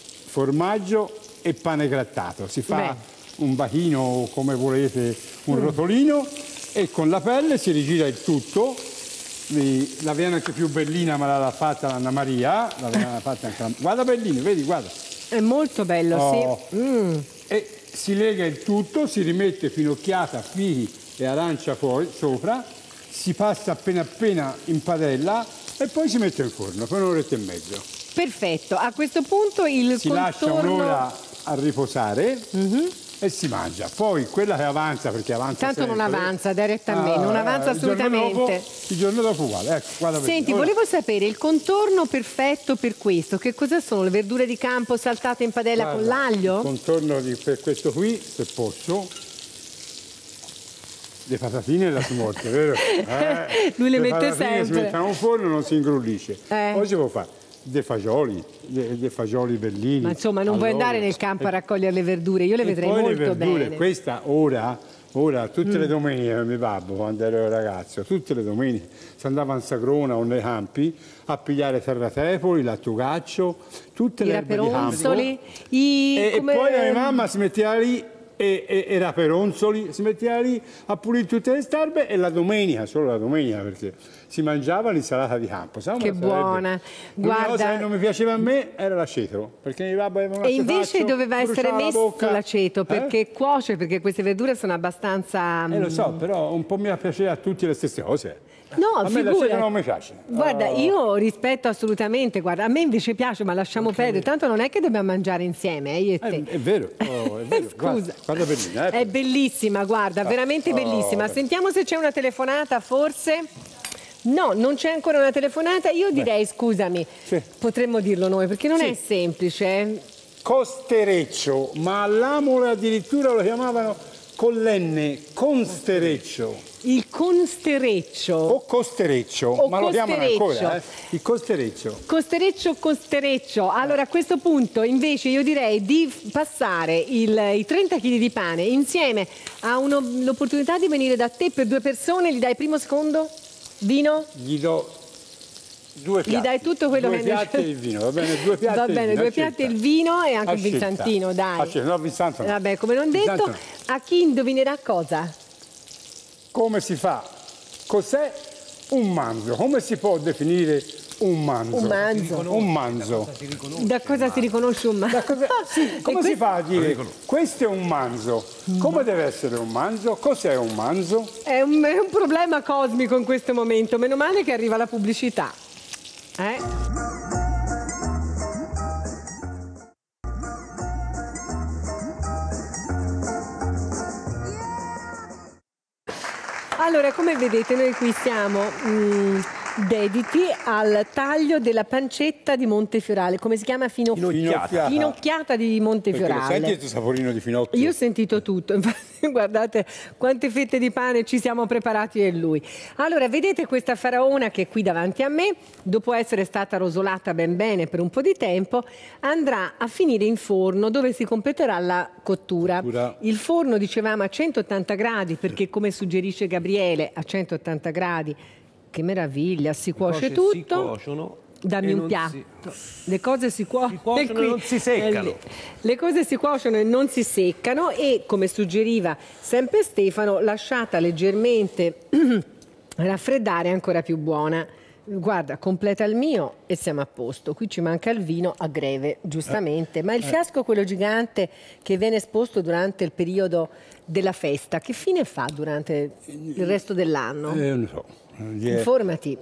formaggio e pane grattato. Si fa Beh. un bachino o come volete, un rotolino e con la pelle si rigira il tutto. Vi- La viene anche più bellina, ma l'ha fatta Anna Maria. L'aveva fatta anche la- Guarda Bellini, vedi, guarda. È molto bello, Oh. sì. Mm. E si lega il tutto, si rimette finocchiata, fichi e arancia poi sopra, si passa appena appena in padella e poi si mette in forno per un'oretta e mezzo. Perfetto. A questo punto il Si lascia contorno... un'ora a riposare e si mangia. Poi quella che avanza, perché avanza Tanto non sempre, avanza, diretta a me, ah, non avanza il giorno assolutamente. dopo- Il giorno dopo uguale, ecco, guarda bene. Senti, Ora- volevo sapere il contorno perfetto per questo. Che cosa sono? Le verdure di campo saltate in padella con Guarda, l'aglio? Il contorno di, per questo qui, se posso, le patatine e la smorza, vero? Eh, Lui le mette patatine si sempre. mettono in forno, non si ingrullisce. Eh. Poi si può fare dei fagioli, dei, dei fagioli bellini. Ma insomma, non vuoi all'olio. andare nel campo a E- raccogliere le verdure, io le e vedrei poi molto le verdure, bene. questa ora, ora tutte Mm. le domeniche, mio babbo, quando ero ragazzo, tutte le domeniche si andava in Sagrona o nei campi a pigliare terratepoli, lattugaccio, tutte I le erbe di campo. raperonzoli, i... E, e come- poi la mia mamma si metteva lì e, e, e raperonzoli, si metteva lì a pulire tutte le sterbe e la domenica, solo la domenica, perché si mangiava l'insalata di campo. Sai come Che sarebbe? buona. L'unica cosa Guarda, che non mi piaceva a me era l'aceto, perché mio babbo aveva un e invece acetaccio, doveva essere bruciava la messo bocca. l'aceto Eh? perché cuoce, perché queste verdure sono abbastanza... Eh, lo so, mm, però un po' mi piaceva a tutti le stesse cose. No, a me figurati. l'aceto non mi piace. Guarda, io rispetto assolutamente, guarda, a me invece piace, ma lasciamo perdere, tanto non è che dobbiamo mangiare insieme, eh, io e te. Eh, è vero, oh, è vero. Scusa, Guarda, guarda bellina, eh. è bellissima, guarda, veramente bellissima. Sentiamo se c'è una telefonata, forse. No, non c'è ancora una telefonata. Io direi, scusami, Sì. potremmo dirlo noi, perché non Sì. è semplice. eh. Costereccio, ma all'Amore addirittura lo chiamavano con l'N, constereccio. Il constereccio. O costereccio, O ma lo chiamano costereccio. ancora, eh? Il costereccio. Costereccio, costereccio. Allora a questo punto invece io direi di f- passare il- i trenta chili di pane insieme a uno- l'opportunità di venire da te per due persone. Gli dai primo, secondo? Vino? Gli do due piatti. Gli dai tutto quello due che piatti e il vino, va bene? Due piatti Va e il bene, vino, due a piatti e scelta. il vino e anche A un scelta. vinzantino, dai. A scelta, no, vinzanto no. Vabbè, come non detto, Vinzanto no. a chi indovinerà cosa? Come si fa? Cos'è un manzo? Come si può definire un manzo? Un manzo. Un manzo. Da cosa si riconosce un manzo? Da cosa- sì, come E si questo- fa a dire questo è un manzo? Come deve essere un manzo? Cos'è un manzo? È un, è un problema cosmico in questo momento. Meno male che arriva la pubblicità. Eh? Allora, come vedete, noi qui siamo mm, dediti al taglio della pancetta di Montefiorale. Come si chiama? Fino... Finocchiata. Finocchiata di Perché lo Montefiorale. senti questo saporino di finocchio? Io ho sentito tutto, infatti guardate quante fette di pane ci siamo preparati io e lui. Allora, vedete questa faraona che è qui davanti a me, dopo essere stata rosolata ben bene per un po' di tempo, andrà a finire in forno dove si completerà la cottura. Cottura. Il forno, dicevamo, a centottanta gradi, perché come suggerisce Gabriele, a centottanta gradi, che meraviglia, si cuoce cose tutto. si cuociono Dammi e un non piatto. si- Le cose si, cuo- Si cuociono e qui- non si seccano. è lì. Le cose si cuociono e non si seccano e, come suggeriva sempre Stefano, lasciata leggermente raffreddare è ancora più buona. Guarda, completa il mio e siamo a posto. Qui ci manca il vino a greve, giustamente. Ma il fiasco, quello gigante che viene esposto durante il periodo della festa, che fine fa durante il resto dell'anno? Eh, non so. Gli è- Informati.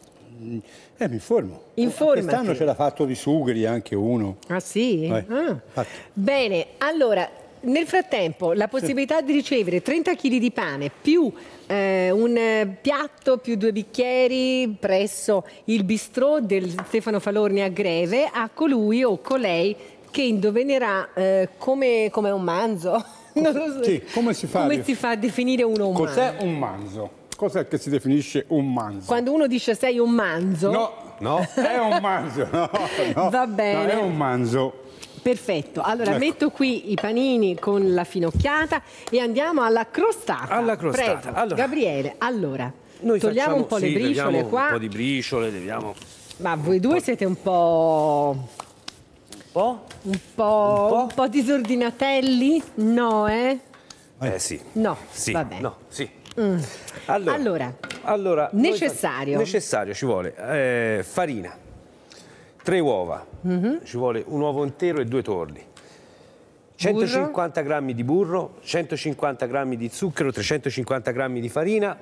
Eh, mi informo. Informati. Quest'anno ce l'ha fatto di sugheri anche uno. Ah sì? Eh, Ah. infatti. Bene, allora, nel frattempo la possibilità di ricevere trenta chili di pane più eh, un eh, piatto più due bicchieri presso il bistrò del Stefano Falorni a Greve a colui o colei che indovinerà eh, come, come un manzo. Non lo so. Sì, come si fa a Come def- si fa a definire uno un Cos'è manzo? un manzo? Cos'è che si definisce un manzo? Quando uno dice sei un manzo, No, No? è un manzo. No, no. Va bene. No, è un manzo. perfetto. Allora Ecco. metto qui i panini con la finocchiata e andiamo alla crostata. Alla crostata. Prego. Allora. Gabriele, allora, Noi togliamo facciamo- un po' le sì, briciole leviamo qua. Un po' di briciole, leviamo Ma voi due siete un po'... un po'. un po'... Un po'? un po' disordinatelli? No, eh? Eh sì. No, Sì, va bene. no, sì. Mm. Allora, Allora, allora, noi necessario. fa- necessario ci vuole eh, farina, tre uova, Mhm. ci vuole un uovo intero e due torli, centocinquanta grammi di burro, centocinquanta grammi di zucchero, trecentocinquanta grammi di farina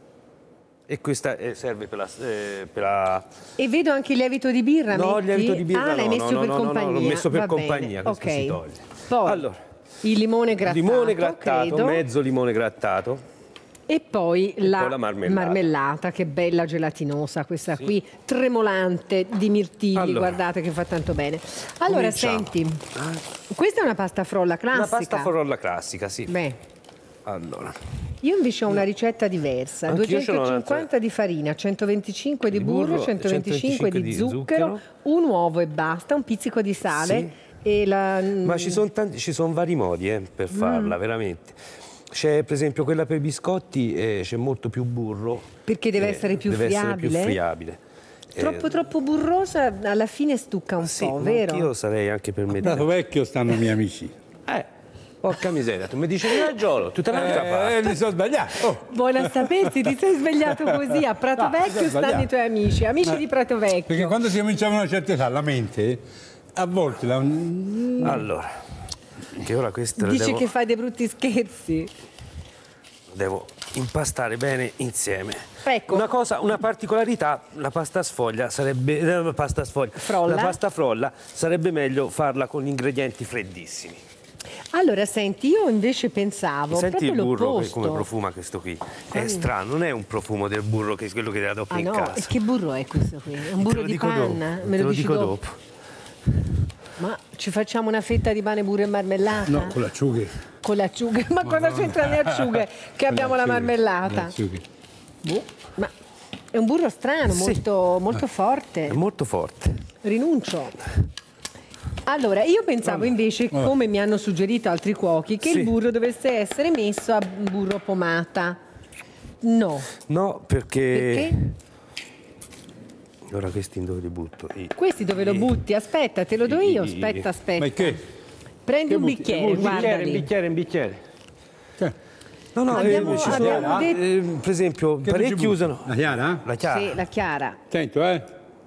e questa eh, serve per la... eh, per la... E vedo anche il lievito di birra, No, metti? il lievito di birra ah, l'hai no, messo no, per no, no, compagnia. no, l'ho messo per Va bene. compagnia, questo Ok. si toglie. Poi, Allora, il limone grattato, limone grattato, credo. mezzo limone grattato, E poi, la, poi la marmellata. marmellata, che bella gelatinosa, questa qui, tremolante di mirtilli, Allora. guardate che fa tanto bene. Allora, Cominciamo. senti, questa è una pasta frolla classica. una pasta frolla classica, sì. Beh, Allora, io invece ho una ricetta diversa, Anch'io ce l'ho duecentocinquanta un'altra. di farina, centoventicinque di Di burro, burro, centoventicinque di zucchero, zucchero. un uovo e basta, un pizzico di sale Sì. e la... ma ci sono tanti, ci sono vari modi eh, per farla, veramente. C'è per esempio quella per i biscotti, eh, c'è molto più burro. Perché deve eh, essere più deve essere più friabile? friabile. Eh, Troppo troppo burrosa alla fine stucca un sì, po', ma vero? Io sarei anche per Prato mettere. Vecchio stanno i miei amici. Eh, Porca miseria, tu mi dici di ragione, tutta un'altra parte. Eh, mi sono sbagliato. Oh. Buona a sapersi, ti sei svegliato così. A Prato No, Vecchio sono stanno sbagliato. i tuoi amici, amici Eh, di Prato Vecchio. Perché quando si cominciava una certa età, la mente, a volte... La... Allora, che ora questa la Dici devo, che fai dei brutti scherzi. devo impastare bene insieme. Ecco. Una cosa, una particolarità, la pasta sfoglia sarebbe... eh, pasta sfoglia. Frolla. La pasta frolla sarebbe meglio farla con ingredienti freddissimi. Allora, senti, io invece pensavo Senti il proprio burro che, l'opposto. come profuma questo qui. È strano, non è un profumo del burro che è quello che ti adoppi Ah in no, casa. che burro è questo qui? È un Te burro lo di dico dopo, panna? te Me lo, lo dici dico dopo? Ma ci facciamo una fetta di pane burro e marmellata? No, con l'acciughe. Con le acciughe? Ma cosa c'entrano le acciughe? Che abbiamo la marmellata? Boh, ma è un burro strano, Sì. molto, molto È forte. molto forte. Rinuncio. Allora, io pensavo invece, come mi hanno suggerito altri cuochi, che Sì. il burro dovesse essere messo a burro pomata. No. No, perché... Perché? Ora questi dove li butto? Io. Questi dove lo butti? Aspetta, te lo do io. Aspetta, aspetta. Ma che? Prendi Che un butti? bicchiere, Un guarda bicchiere, un lì. bicchiere, un bicchiere. Cioè, No, no, Abbiamo- eh, ci sono- abbiamo eh, detto- eh, per esempio, che parecchi ci butti? usano La chiara? la chiara. Sì, la chiara. Attento, eh.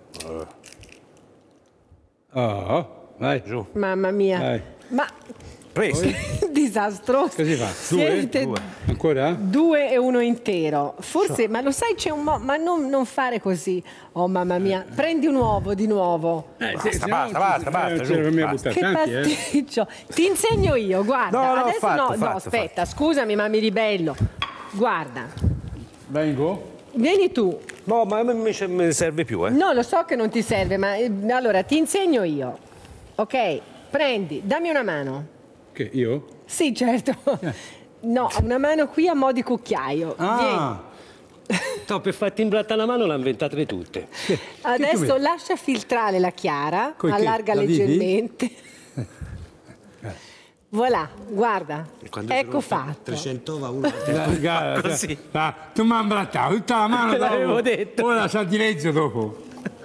Oh, vai. Giù. Mamma mia. Dai. Ma Preso. disastroso. Così fa. Due? Siete Due. Ancora? due e uno intero. Forse, ma lo sai, c'è un mo- ma non, non fare così. Oh mamma mia, prendi un uovo di nuovo. Eh, Basta, basta, basta, basta, Non giù, c'era per me a basta. buttare Che tanti, eh. pasticcio. Ti insegno io, guarda. No, no, Adesso fatto, no, fatto, no, aspetta, scusami, ma mi ribello. Guarda, Vengo? vieni tu. No, ma a me mi mi serve più, eh. No, lo so che non ti serve, ma eh, allora ti insegno io. Ok, prendi, dammi una mano. Che, io? Sì, certo. No, una mano qui a mo' di cucchiaio. Ah, No, per farti imbrattare la mano l'hanno inventate tutte. Vieni. Adesso vedi? lascia filtrare la chiara, Coi che? allarga La vedi? leggermente. Voilà, guarda, Quando ecco sono fatto. trecento ova uno. la- la- Così. ah, tu mi hai imbrattato tutta la mano Te dopo. l'avevo detto. Ora c'ha di lezzo dopo.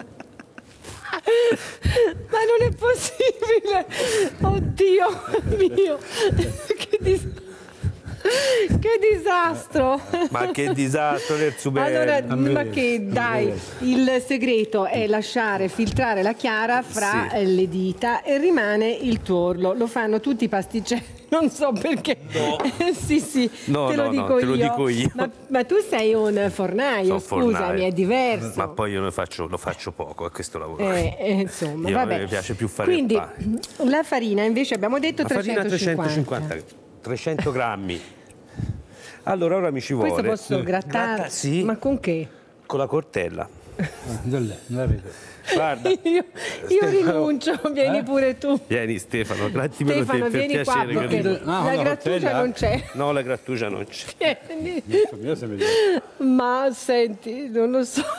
Ma non è possibile! Oddio mio! Che, dis- che disastro! Ma che disastro del Allora, superbo. ma che dai, il segreto è lasciare filtrare la chiara fra Sì. eh, le dita e rimane il tuorlo. Lo fanno tutti i pasticcelli, non so perché. sì, sì, No, te lo no, no, dico te lo io. dico io. Ma, ma tu sei un fornaio, Sono scusami, fornaio. è diverso. Ma poi io lo faccio, lo faccio poco a questo lavoro. Eh, eh, insomma, Io- vabbè. mi piace più fare Quindi, il pane. la farina invece abbiamo detto La farina trecentocinquanta. trecentocinquanta, trecento grammi. Allora ora mi ci vuole. Questo posso grattare? Gratta- sì, Ma con che? con la cortella. Non la vedo. Guarda. Io, io Stefano. rinuncio, vieni pure tu. Vieni Stefano, grattimelo Stefano, te per vieni qua piacere. perché che- Ah, la una grattugia rotella? non c'è. No, la grattugia non c'è. Vieni. Io se mi dice. Ma senti, non lo so.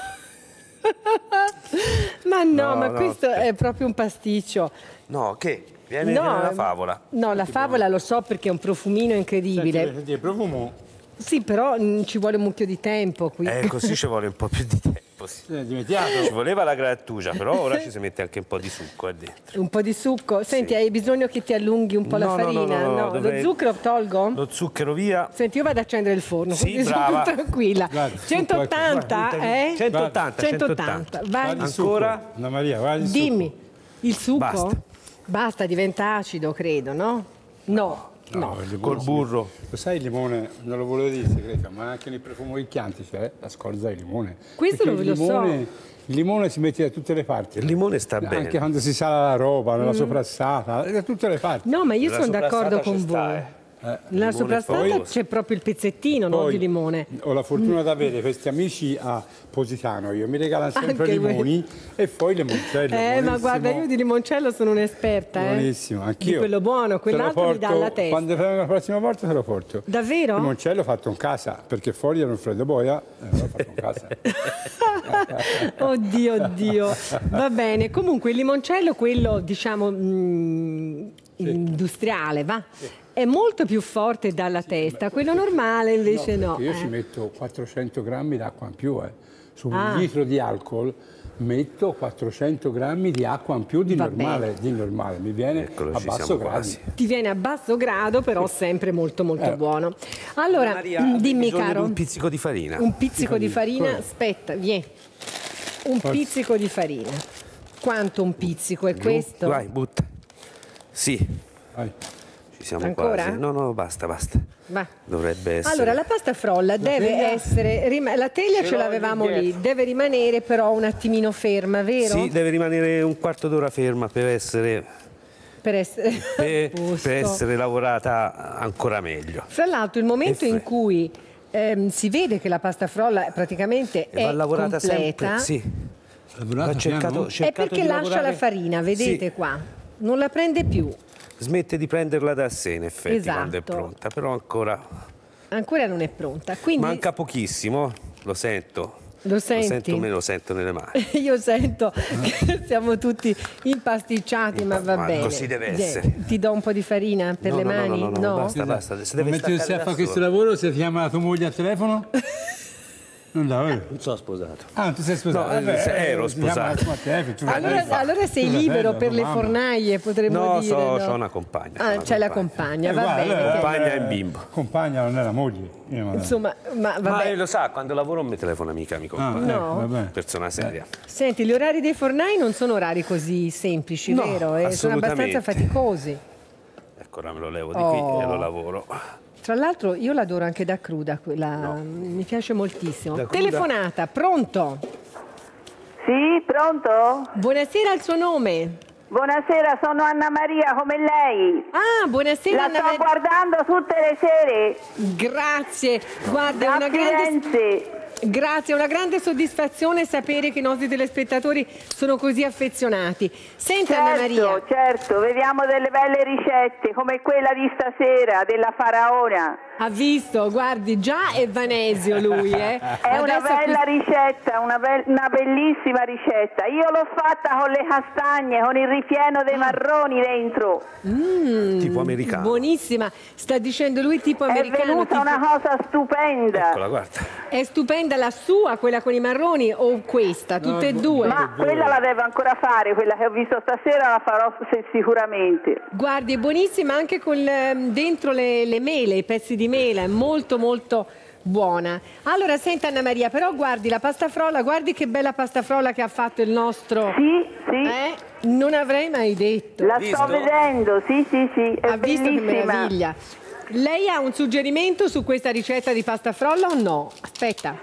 Ma no, No, ma no, questo è proprio un pasticcio. No, che? Viene, No, viene la favola. No, la favola lo so perché è un profumino incredibile. Senti, il profumo. Sì, però mm, ci vuole un mucchio di tempo qui. Eh, così ci vuole un po' più di tempo, sì. È dimenticato. Ci voleva la grattugia, però ora ci si mette anche un po' di succo eh, dentro. Un po' di succo. Senti, hai bisogno che ti allunghi un po' la No, no, no, farina? no, no, dovrei- Lo zucchero tolgo? Lo zucchero via. Senti, io vado ad accendere il forno, Sì, così brava. sono tranquilla. Guarda, su, centottanta, guarda, eh? centottanta, centottanta. Vai, Guarda il Ancora? succo. Anna Maria, guarda il dimmi. succo. Il succo? Basta. Basta, diventa acido, credo, no? No, no. il limone Col si- burro. Lo sai il limone, non lo volevo dire il segreto, ma anche nel profumo di Chianti c'è la scorza di limone. Questo Perché lo- il lo so. limone, Il limone si mette da tutte le parti. Il limone sta bene. Anche quando si sala la roba, nella soprassata, da tutte le parti. No, ma io Nella sono d'accordo soprassata con ci sta, voi. eh. Nella limone soprastata poi- c'è proprio il pezzettino, no, Poi di limone. ho la fortuna di avere questi amici a Positano, io mi regalano sempre Anche limoni e poi limoncello. Eh, ma buonissimo. guarda, io di limoncello sono un'esperta, eh. Buonissimo, anch'io. Di quello buono, Te lo quell'altro mi dà porto- alla testa. Quando vengo la prossima volta te lo porto. Davvero? Il limoncello fatto in casa, perché fuori era un freddo boia, e allora fatto in casa. Oddio, oddio. Va bene. Comunque il limoncello, quello diciamo mh, industriale, va? È è molto più forte dalla testa, quello normale invece no. no io eh. ci metto quattrocento grammi d'acqua in più, eh. Su Ah. un litro di alcol metto quattrocento grammi di acqua in più di Va normale, di normale, mi viene Eccolo, a ci basso siamo grado. quasi. Ti viene a basso grado, però sempre molto molto Eh. buono. Allora, Maria, dimmi bisogno caro, di un pizzico di farina. un pizzico di farina, Quello. aspetta, vieni. Un Forza. pizzico di farina. Quanto un pizzico è Giù, questo? Vai, butta. Sì, Vai. ci siamo Ancora? quasi. No, no, basta, basta. Va. Dovrebbe essere. Allora, la pasta frolla deve teglia? essere, rim- la teglia ce l'ho l'avevamo lì lì, dietro. deve rimanere però un attimino ferma, vero? Sì, deve rimanere un quarto d'ora ferma per essere, Per essere per, a posto. per essere lavorata ancora meglio. Fra l'altro il momento E in fre- cui ehm, si vede che la pasta frolla praticamente E va è lavorata completa, sempre. Sì. Lavorata Va cercato, piano? è cercato perché di lascia lavorare- la farina, vedete Sì, qua, non la prende più. smette di prenderla da sé in effetti Esatto. quando è pronta, però ancora Ancora non è pronta, quindi manca pochissimo, lo sento. lo senti? Lo sento meno, lo sento nelle mani. Io sento che siamo tutti impasticciati, ma va Ma bene. così deve Vieni, essere. Ti do un po' di farina per No, le no, no, mani? no, no, no, basta, basta. Se deve Mentre staccare stai a da fare questo sola. lavoro, se ti chiama la tua moglie al telefono? Non da, eh. Non sono sposato. Ah, non ti sei sposato? No, Eh, beh, se- ero si chiama sposato. la tua telefono, tu Allora, vai fare. allora sei Tuo libero fratello, per le tua mamma. fornaie, potremmo No, dire. so, no? c'ho una compagna, c'ho Ah, una c'è la compagna. compagna, Eh, va guarda, bene. allora, Compagna eh, e bimbo. Compagna non è la moglie. Io non- Insomma, ma Ma vabbè. eh, lo sa, quando lavoro non mi telefona mica, mi Ah, compagna. No. ecco, vabbè. Persona seria. Senti, gli orari dei fornai non sono orari così semplici, No, vero? E sono abbastanza assolutamente. faticosi. Ecco, ora me lo levo di Oh. qui e lo lavoro. Tra l'altro io l'adoro anche da cruda, quella mi piace moltissimo. Da cruda? Telefonata, pronto? Sì, pronto? Buonasera, il suo nome? Buonasera, sono Anna Maria, come lei? Ah, buonasera La Anna sto Maria. guardando tutte le sere Grazie, guarda, è da una grande... Firenze. Grazie, è una grande soddisfazione sapere che i nostri telespettatori sono così affezionati. Senta Anna Maria, Certo, certo, vediamo delle belle ricette come quella di stasera della faraona. ha visto, guardi, già è Vanesio lui, eh. È una Adesso bella qui- ricetta, una, be- una bellissima ricetta. Io l'ho fatta con le castagne, con il ripieno dei marroni dentro. Tipo americano. Buonissima, sta dicendo lui tipo È americano. venuta tipo- una cosa stupenda. Eccola, guarda. È stupenda la sua, quella con i marroni o questa? Tutte e due? Ma quella la devo ancora fare, quella che ho visto stasera la farò se- sicuramente. Guardi, è buonissima anche con ehm, dentro le, le mele, i pezzi di mela, è molto molto buona. Allora, senta Anna Maria, però guardi la pasta frolla, guardi che bella pasta frolla che ha fatto il nostro... Sì, sì, Eh? Non avrei mai detto. la Visto? sto vedendo, sì, sì, sì, è Ha visto che bellissima. meraviglia. Lei ha un suggerimento su questa ricetta di pasta frolla o no? Aspetta.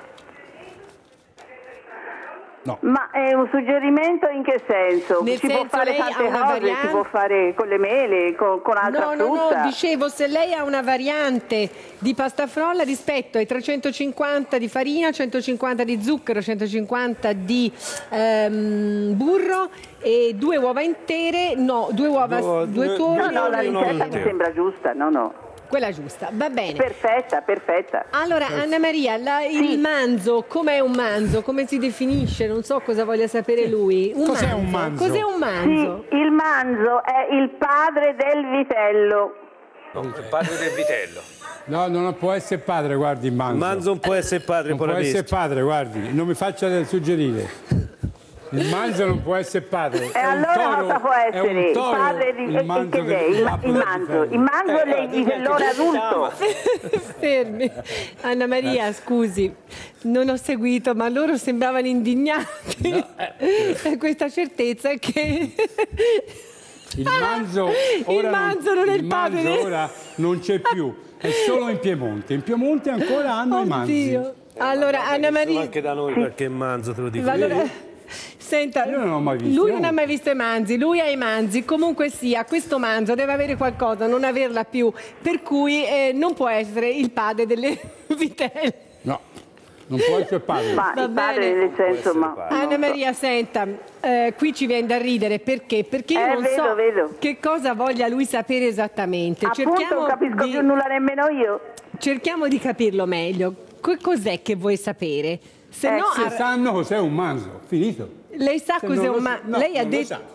Ma è un suggerimento in che senso? Nel si senso, può fare lei ha tante una cose, variante- si può fare con le mele, con, con altra No, no, frutta. no, dicevo, se lei ha una variante di pasta frolla rispetto ai trecentocinquanta di farina, centocinquanta di zucchero, centocinquanta di ehm, burro e due uova intere, no, due uova, No, due due- torri, No, no, la e no, ricetta no, mi no. sembra giusta, no, no. quella giusta, va bene. Perfetta, perfetta. Allora, Anna Maria, la- il manzo, com'è un manzo? Come si definisce? Non so cosa voglia sapere lui. Un Cos'è un manzo? Cos'è un manzo? Sì, il manzo è il padre del vitello. No, il padre del vitello. No, non può essere padre, guardi, il manzo. Il manzo non può essere padre, non poi può la essere bestia. padre, guardi, non mi faccia del suggerire. Il manzo non può essere padre. E è un allora toro- cosa può è essere? un Il toro, padre di il manzo che del- è? Il, babbo il del manzo, vitello. il manzo è il vitellone adulto. Fermi. Anna Maria, scusi, non ho seguito, ma loro sembravano indignati. E questa certezza è che... Il manzo Il ora manzo non è il padre manzo del- ora non c'è più, è solo in Piemonte. In Piemonte ancora hanno i manzi. Oddio. Allora, Anna Sono Maria... anche da noi qualche manzo, te lo dico. Allora, senta, Io non ho mai visto, lui no. non ha mai visto i manzi, lui ha i manzi, comunque sia, questo manzo deve avere qualcosa, non averla più, per cui eh, non può essere il padre delle vitelle. No, non può essere padre. Ma Va il padre bene. nel senso, ma Anna Maria, senta, eh, qui ci viene da ridere perché? Perché io Eh, non vedo, so vedo. che cosa voglia lui sapere esattamente. appunto non capisco di, più nulla nemmeno io. cerchiamo di capirlo meglio. Che cos'è che vuoi sapere? Se Eh, no, Se ar- sanno cos'è un manzo, finito. lei sa Se cos'è non lo un sa- manzo? no, lei ha non lo detto... sa.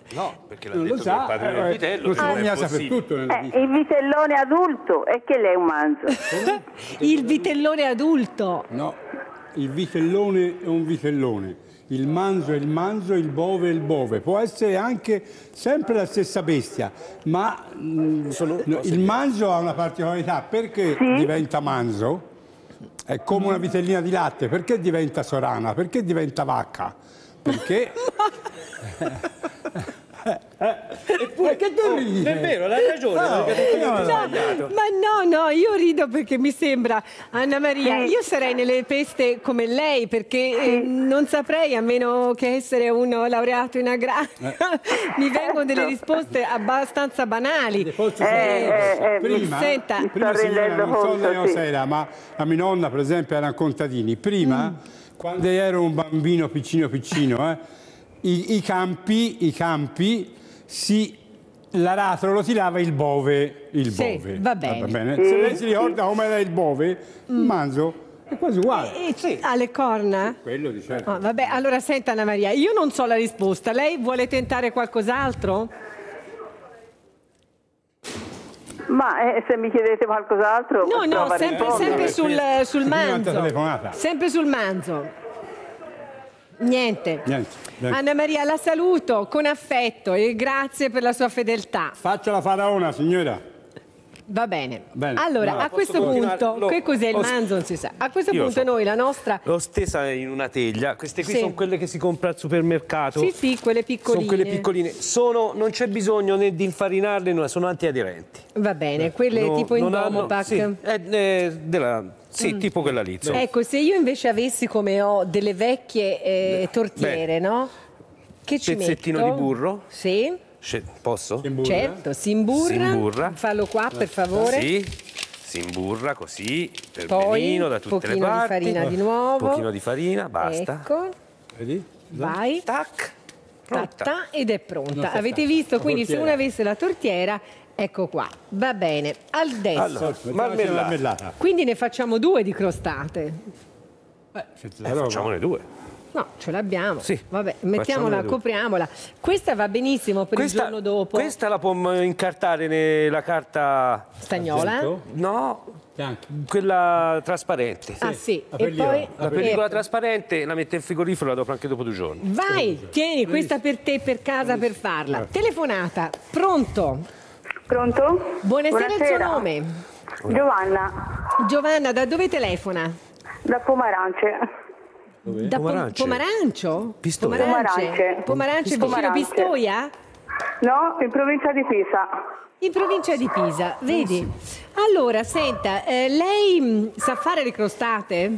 No, perché l'ha Non detto lo che il sa, padre del eh, vitello, lo si non è può saper possibile. tutto nella Eh, vita. il vitellone adulto, e che lei è un manzo. Il vitellone adulto. No, il vitellone è un vitellone, il manzo è il manzo, il bove è il bove. Può essere anche sempre la stessa bestia, ma mh, no, il manzo ha una particolarità. Perché Sì? diventa manzo? È come una vitellina di latte. Perché diventa sorana? Perché diventa vacca? Perché... Eppure, che tu oh, ridi? è vero, l'hai ragione. No, perché ha detto che no, è no. sbagliato. Ma no, no, io rido perché mi sembra, Anna Maria, Sì. io sarei nelle peste come lei, perché eh, non saprei, a meno che essere uno laureato in agraria, mi vengono delle risposte abbastanza banali. Posso Eh, sapere? eh, eh, prima, senta, mi prima sto signora, rendendo non so conto, lei sì. cos'era, ma la mia nonna per esempio era contadini. Prima, quando ero un bambino piccino piccino, eh, i, i campi, i campi si... L'aratro lo tirava il bove, il Sì, bove. va bene. Eh, va bene. Sì, Se lei si ricorda come era il bove, il manzo è quasi uguale. E ha le corna? Quello di certo. Ah, vabbè, allora senta Anna Maria, io non so la risposta, lei vuole tentare qualcos'altro? Ma eh, se mi chiedete qualcos'altro... No, posso no, provare a sempre, rispondere. sempre sul, sul Prima un'altra manzo. telefonata. Sempre sul manzo. Niente. Niente, niente. Anna Maria, la saluto con affetto e grazie per la sua fedeltà. Faccia la faraona, signora. Va bene. Bene. Allora, No, a posso questo continuare? punto, Lo- che cos'è il lo- manzo? Non si sa. A questo Io lo punto so. noi la nostra... L'ho stesa in una teglia. Queste qui Sì. sono quelle che si compra al supermercato. Sì, sì, quelle piccoline. Sono quelle piccoline. Sono, non c'è bisogno né di infarinarle, né- sono antiaderenti. Va bene, quelle No- tipo in non hanno- Domopac. Sì, è, è della, sì tipo quella lì. insomma. Ecco, se io invece avessi come ho delle vecchie eh, tortiere, no? Che ci Pezzettino metto? di burro. Sì, Sce- Posso? certo, si imburra. Si imburra. Fallo qua, per favore. Sì, si imburra così, per Poi, benino, da tutte le pochino di parti. farina di nuovo. Un pochino di farina, basta. Ecco, Vedi? vai. Tac, pronta. Tatta, ed è pronta. Non fa Avete tanto. visto? La Quindi se tortiera. uno avesse la tortiera, ecco qua. Va bene. Adesso. Allora, Mettiamoci la marmellata. marmellata. Quindi ne facciamo due di crostate. Senza la Eh, roba. facciamone due. No, ce l'abbiamo. Sì, Vabbè, mettiamola, facciamone due. copriamola. Questa va benissimo per il giorno dopo. questa la può m- incartare nella carta, Stagnola. Argento? no, Bianco. quella trasparente. Ah sì, La e pellicola. poi La pellicola eh, trasparente la mette in frigorifero, la dopo anche dopo due giorni. vai, tieni questa per te per casa per farla. Telefonata, pronto? Pronto? Buonasera, il suo nome. Giovanna, Giovanna, da dove telefona? da Pomarance. Da Po- Pomarance. Pomarancio? Pistoia. Pomarance, Pomarance. Pomarance vicino Pomarance. Pistoia? No, in provincia di Pisa. In provincia di Pisa, vedi? Allora, senta, eh, lei mh, sa fare le crostate?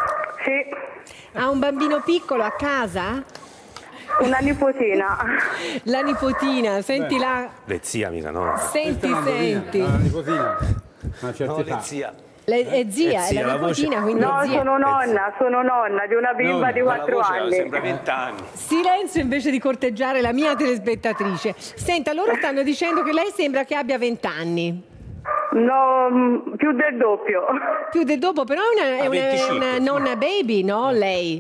Sì, Ha un bambino piccolo a casa? una nipotina. La nipotina, senti la... Le zia mica no. Senti, Una senti. Una nipotina. Una certa No, età. le zia. Le- è zia, Eh, è zia, la la voce- nipotina, quindi No, è zia. sono nonna, sono nonna di una bimba Nonna. di La quattro voce anni. sembra vent'anni. Silenzio invece di corteggiare la mia telespettatrice. Senta, loro stanno dicendo che lei sembra che abbia vent'anni. No, mm, più del doppio. Più del dopo, però è una, è Ah, una- è venticinque, una sì. nonna baby, no? Lei.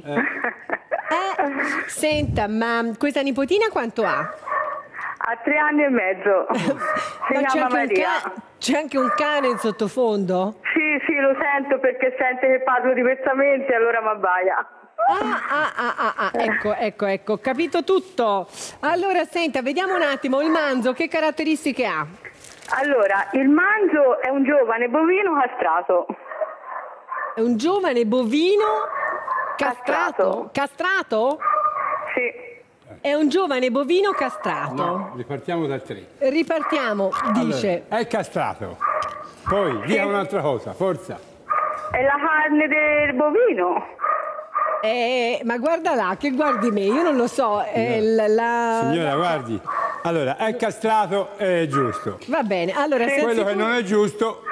Eh, senta, ma questa nipotina quanto ha? Ha tre anni e mezzo. Si Ma c'è chiama anche, un Maria. ca- c'è anche un cane in sottofondo? Sì, sì, lo sento perché sente che parlo diversamente, allora mi abbaia. Ah, ah, ah, ah, ah, ecco, ecco, ecco, capito tutto. Allora, senta, vediamo un attimo, il manzo che caratteristiche ha? Allora, il manzo è un giovane bovino castrato. È un giovane bovino castrato? Castrato. Castrato? Sì. È un giovane bovino castrato. No, ripartiamo dal tre. Ripartiamo, dice. Allora, è castrato. Poi, dica un'altra cosa, forza. È la carne del bovino. Eh, ma guarda là, che guardi me, io non lo so. eh, la- la- Signora, guardi. Allora, è castrato, è giusto. Va bene, allora se Quello che non è giusto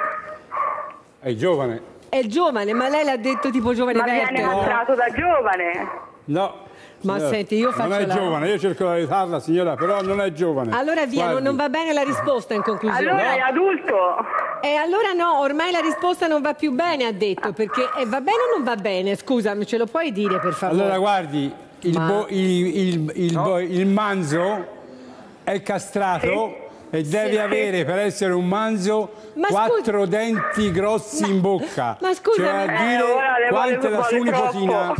è giovane. è il giovane, ma lei l'ha detto tipo giovane Ma viene verde. castrato da giovane. No. Ma signora, senti, io faccio Non è la- giovane, io cerco di aiutarla, signora, però non è giovane. Allora via, non, Guardi. non va bene la risposta in conclusione. Allora è adulto. E allora no, ormai la risposta non va più bene, ha detto, perché eh, va bene o non va bene? Scusami, ce lo puoi dire per favore? Allora, guardi, il, Ma- bo- il- il- il bo- il manzo è castrato Sì. e deve Sì. avere, per essere un manzo, Ma quattro denti grossi in bocca. ma scusa, cioè a ma- dire Eh, ora le quanto vuole- è la sua vuole nipotina.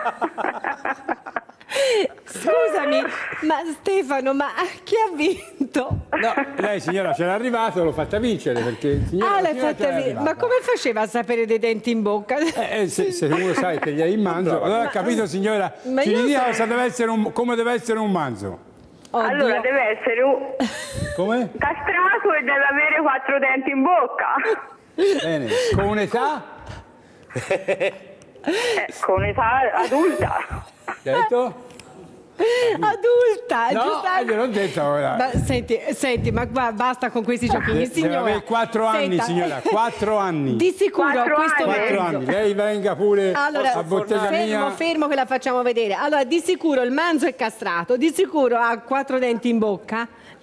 Scusami, ma Stefano, ma chi ha vinto? No, lei signora c'era arrivato, l'ho fatta vincere perché signora, Ah, la l'hai signora fatta c'era vi- arrivata. Ma come faceva a sapere dei denti in bocca? Eh, eh, se, se uno sa che gli hai in manzo, allora ha capito signora, ma ci io dica so- cosa deve essere un, come deve essere un manzo. Oddio. Allora deve essere un Come? castrato e deve avere quattro denti in bocca. Bene, con un'età? Eh, con età adulta. Detto? Adulta, No, giustamente. gliel'ho detto ora. Ma senti, senti, ma guarda, basta con questi giochini, Deve signora. avere quattro anni, Senta, signora, quattro anni. Di sicuro Quattro questo anni. Quattro manzo. anni, lei venga pure Allora, a bottega fermo, mia. fermo che la facciamo vedere. Allora, di sicuro il manzo è castrato, di sicuro ha quattro denti in bocca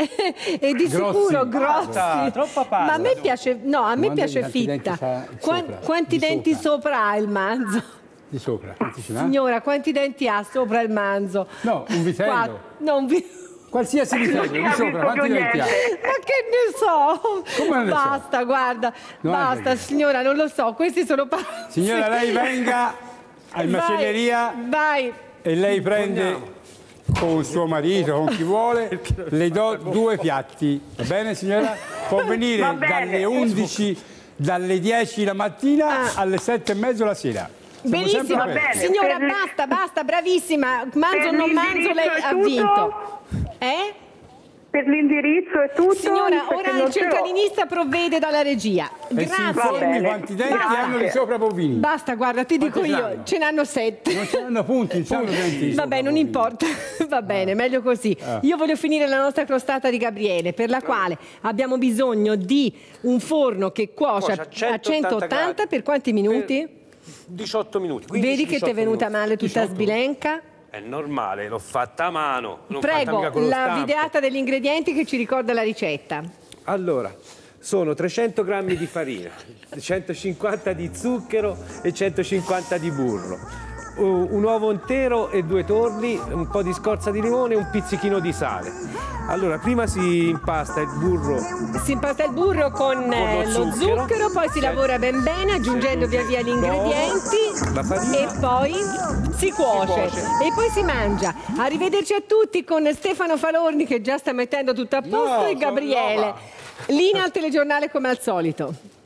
e di Grossi. sicuro grossi. Basta, troppa palla. Ma a me piace, no, a me Domanda piace di quanti denti fitta. c'ha Quan- sopra, quanti di denti sopra. sopra ha il manzo? Di sopra, quanti ce n'ha? Signora, quanti denti ha sopra il manzo? No, un vitello. Quattro. No, un vi- Qualsiasi vitello, di capisco sopra, quanti più denti ha? niente. Ma che ne so? Come non ne so? Basta, guarda, No, basta, perché- signora, non lo so, questi sono passi. Signora, lei venga in Vai, macelleria Vai. e lei prende con suo marito, con chi vuole, le do due piatti. Va bene, signora? Può venire Va bene. dalle undici, dalle dieci la mattina alle sette e mezzo la sera. Siamo Benissimo, sempre Va aperti. bene. signora, Per- basta, basta, bravissima. Manzo Per o non manzo, lei l'indirizzo è ha tutto? vinto. Eh? Per l'indirizzo è tutto. Signora, perché ora non il ce l'ho. centralinista provvede dalla regia. E si Grazie. informi bene. quanti denti Grazie. hanno di sopra bovini. Basta, guarda, ti dico Quanti io, c'hanno? ce n'hanno sette. Non ce l'hanno punti, non c'hanno denti di Vabbè, sopra non bovini. importa, va bene, meglio così. Io voglio finire la nostra crostata di Gabriele, per la quale abbiamo bisogno di un forno che cuoce a Cuoce a a centottanta gradi. per quanti minuti? diciotto minuti. quindici, Vedi che ti è diciotto venuta minuti. male tutta sbilenca? È normale, l'ho fatta a mano. Non fatta Prego, mica con lo la stampo. videata degli ingredienti che ci ricorda la ricetta. Allora, sono trecento grammi di farina, centocinquanta di zucchero e centocinquanta di burro, u- un uovo intero e due torli, un po' di scorza di limone e un pizzichino di sale. Allora, prima si impasta il burro. Si impasta il burro con eh, lo lo zucchero. zucchero, poi si Sì. lavora ben bene aggiungendo via via gli ingredienti la farina. e poi si cuoce. cuoce. E poi si mangia. Arrivederci a tutti con Stefano Falorni che già sta mettendo tutto a posto No, e sono Gabriele. nuova. Linea al telegiornale come al solito.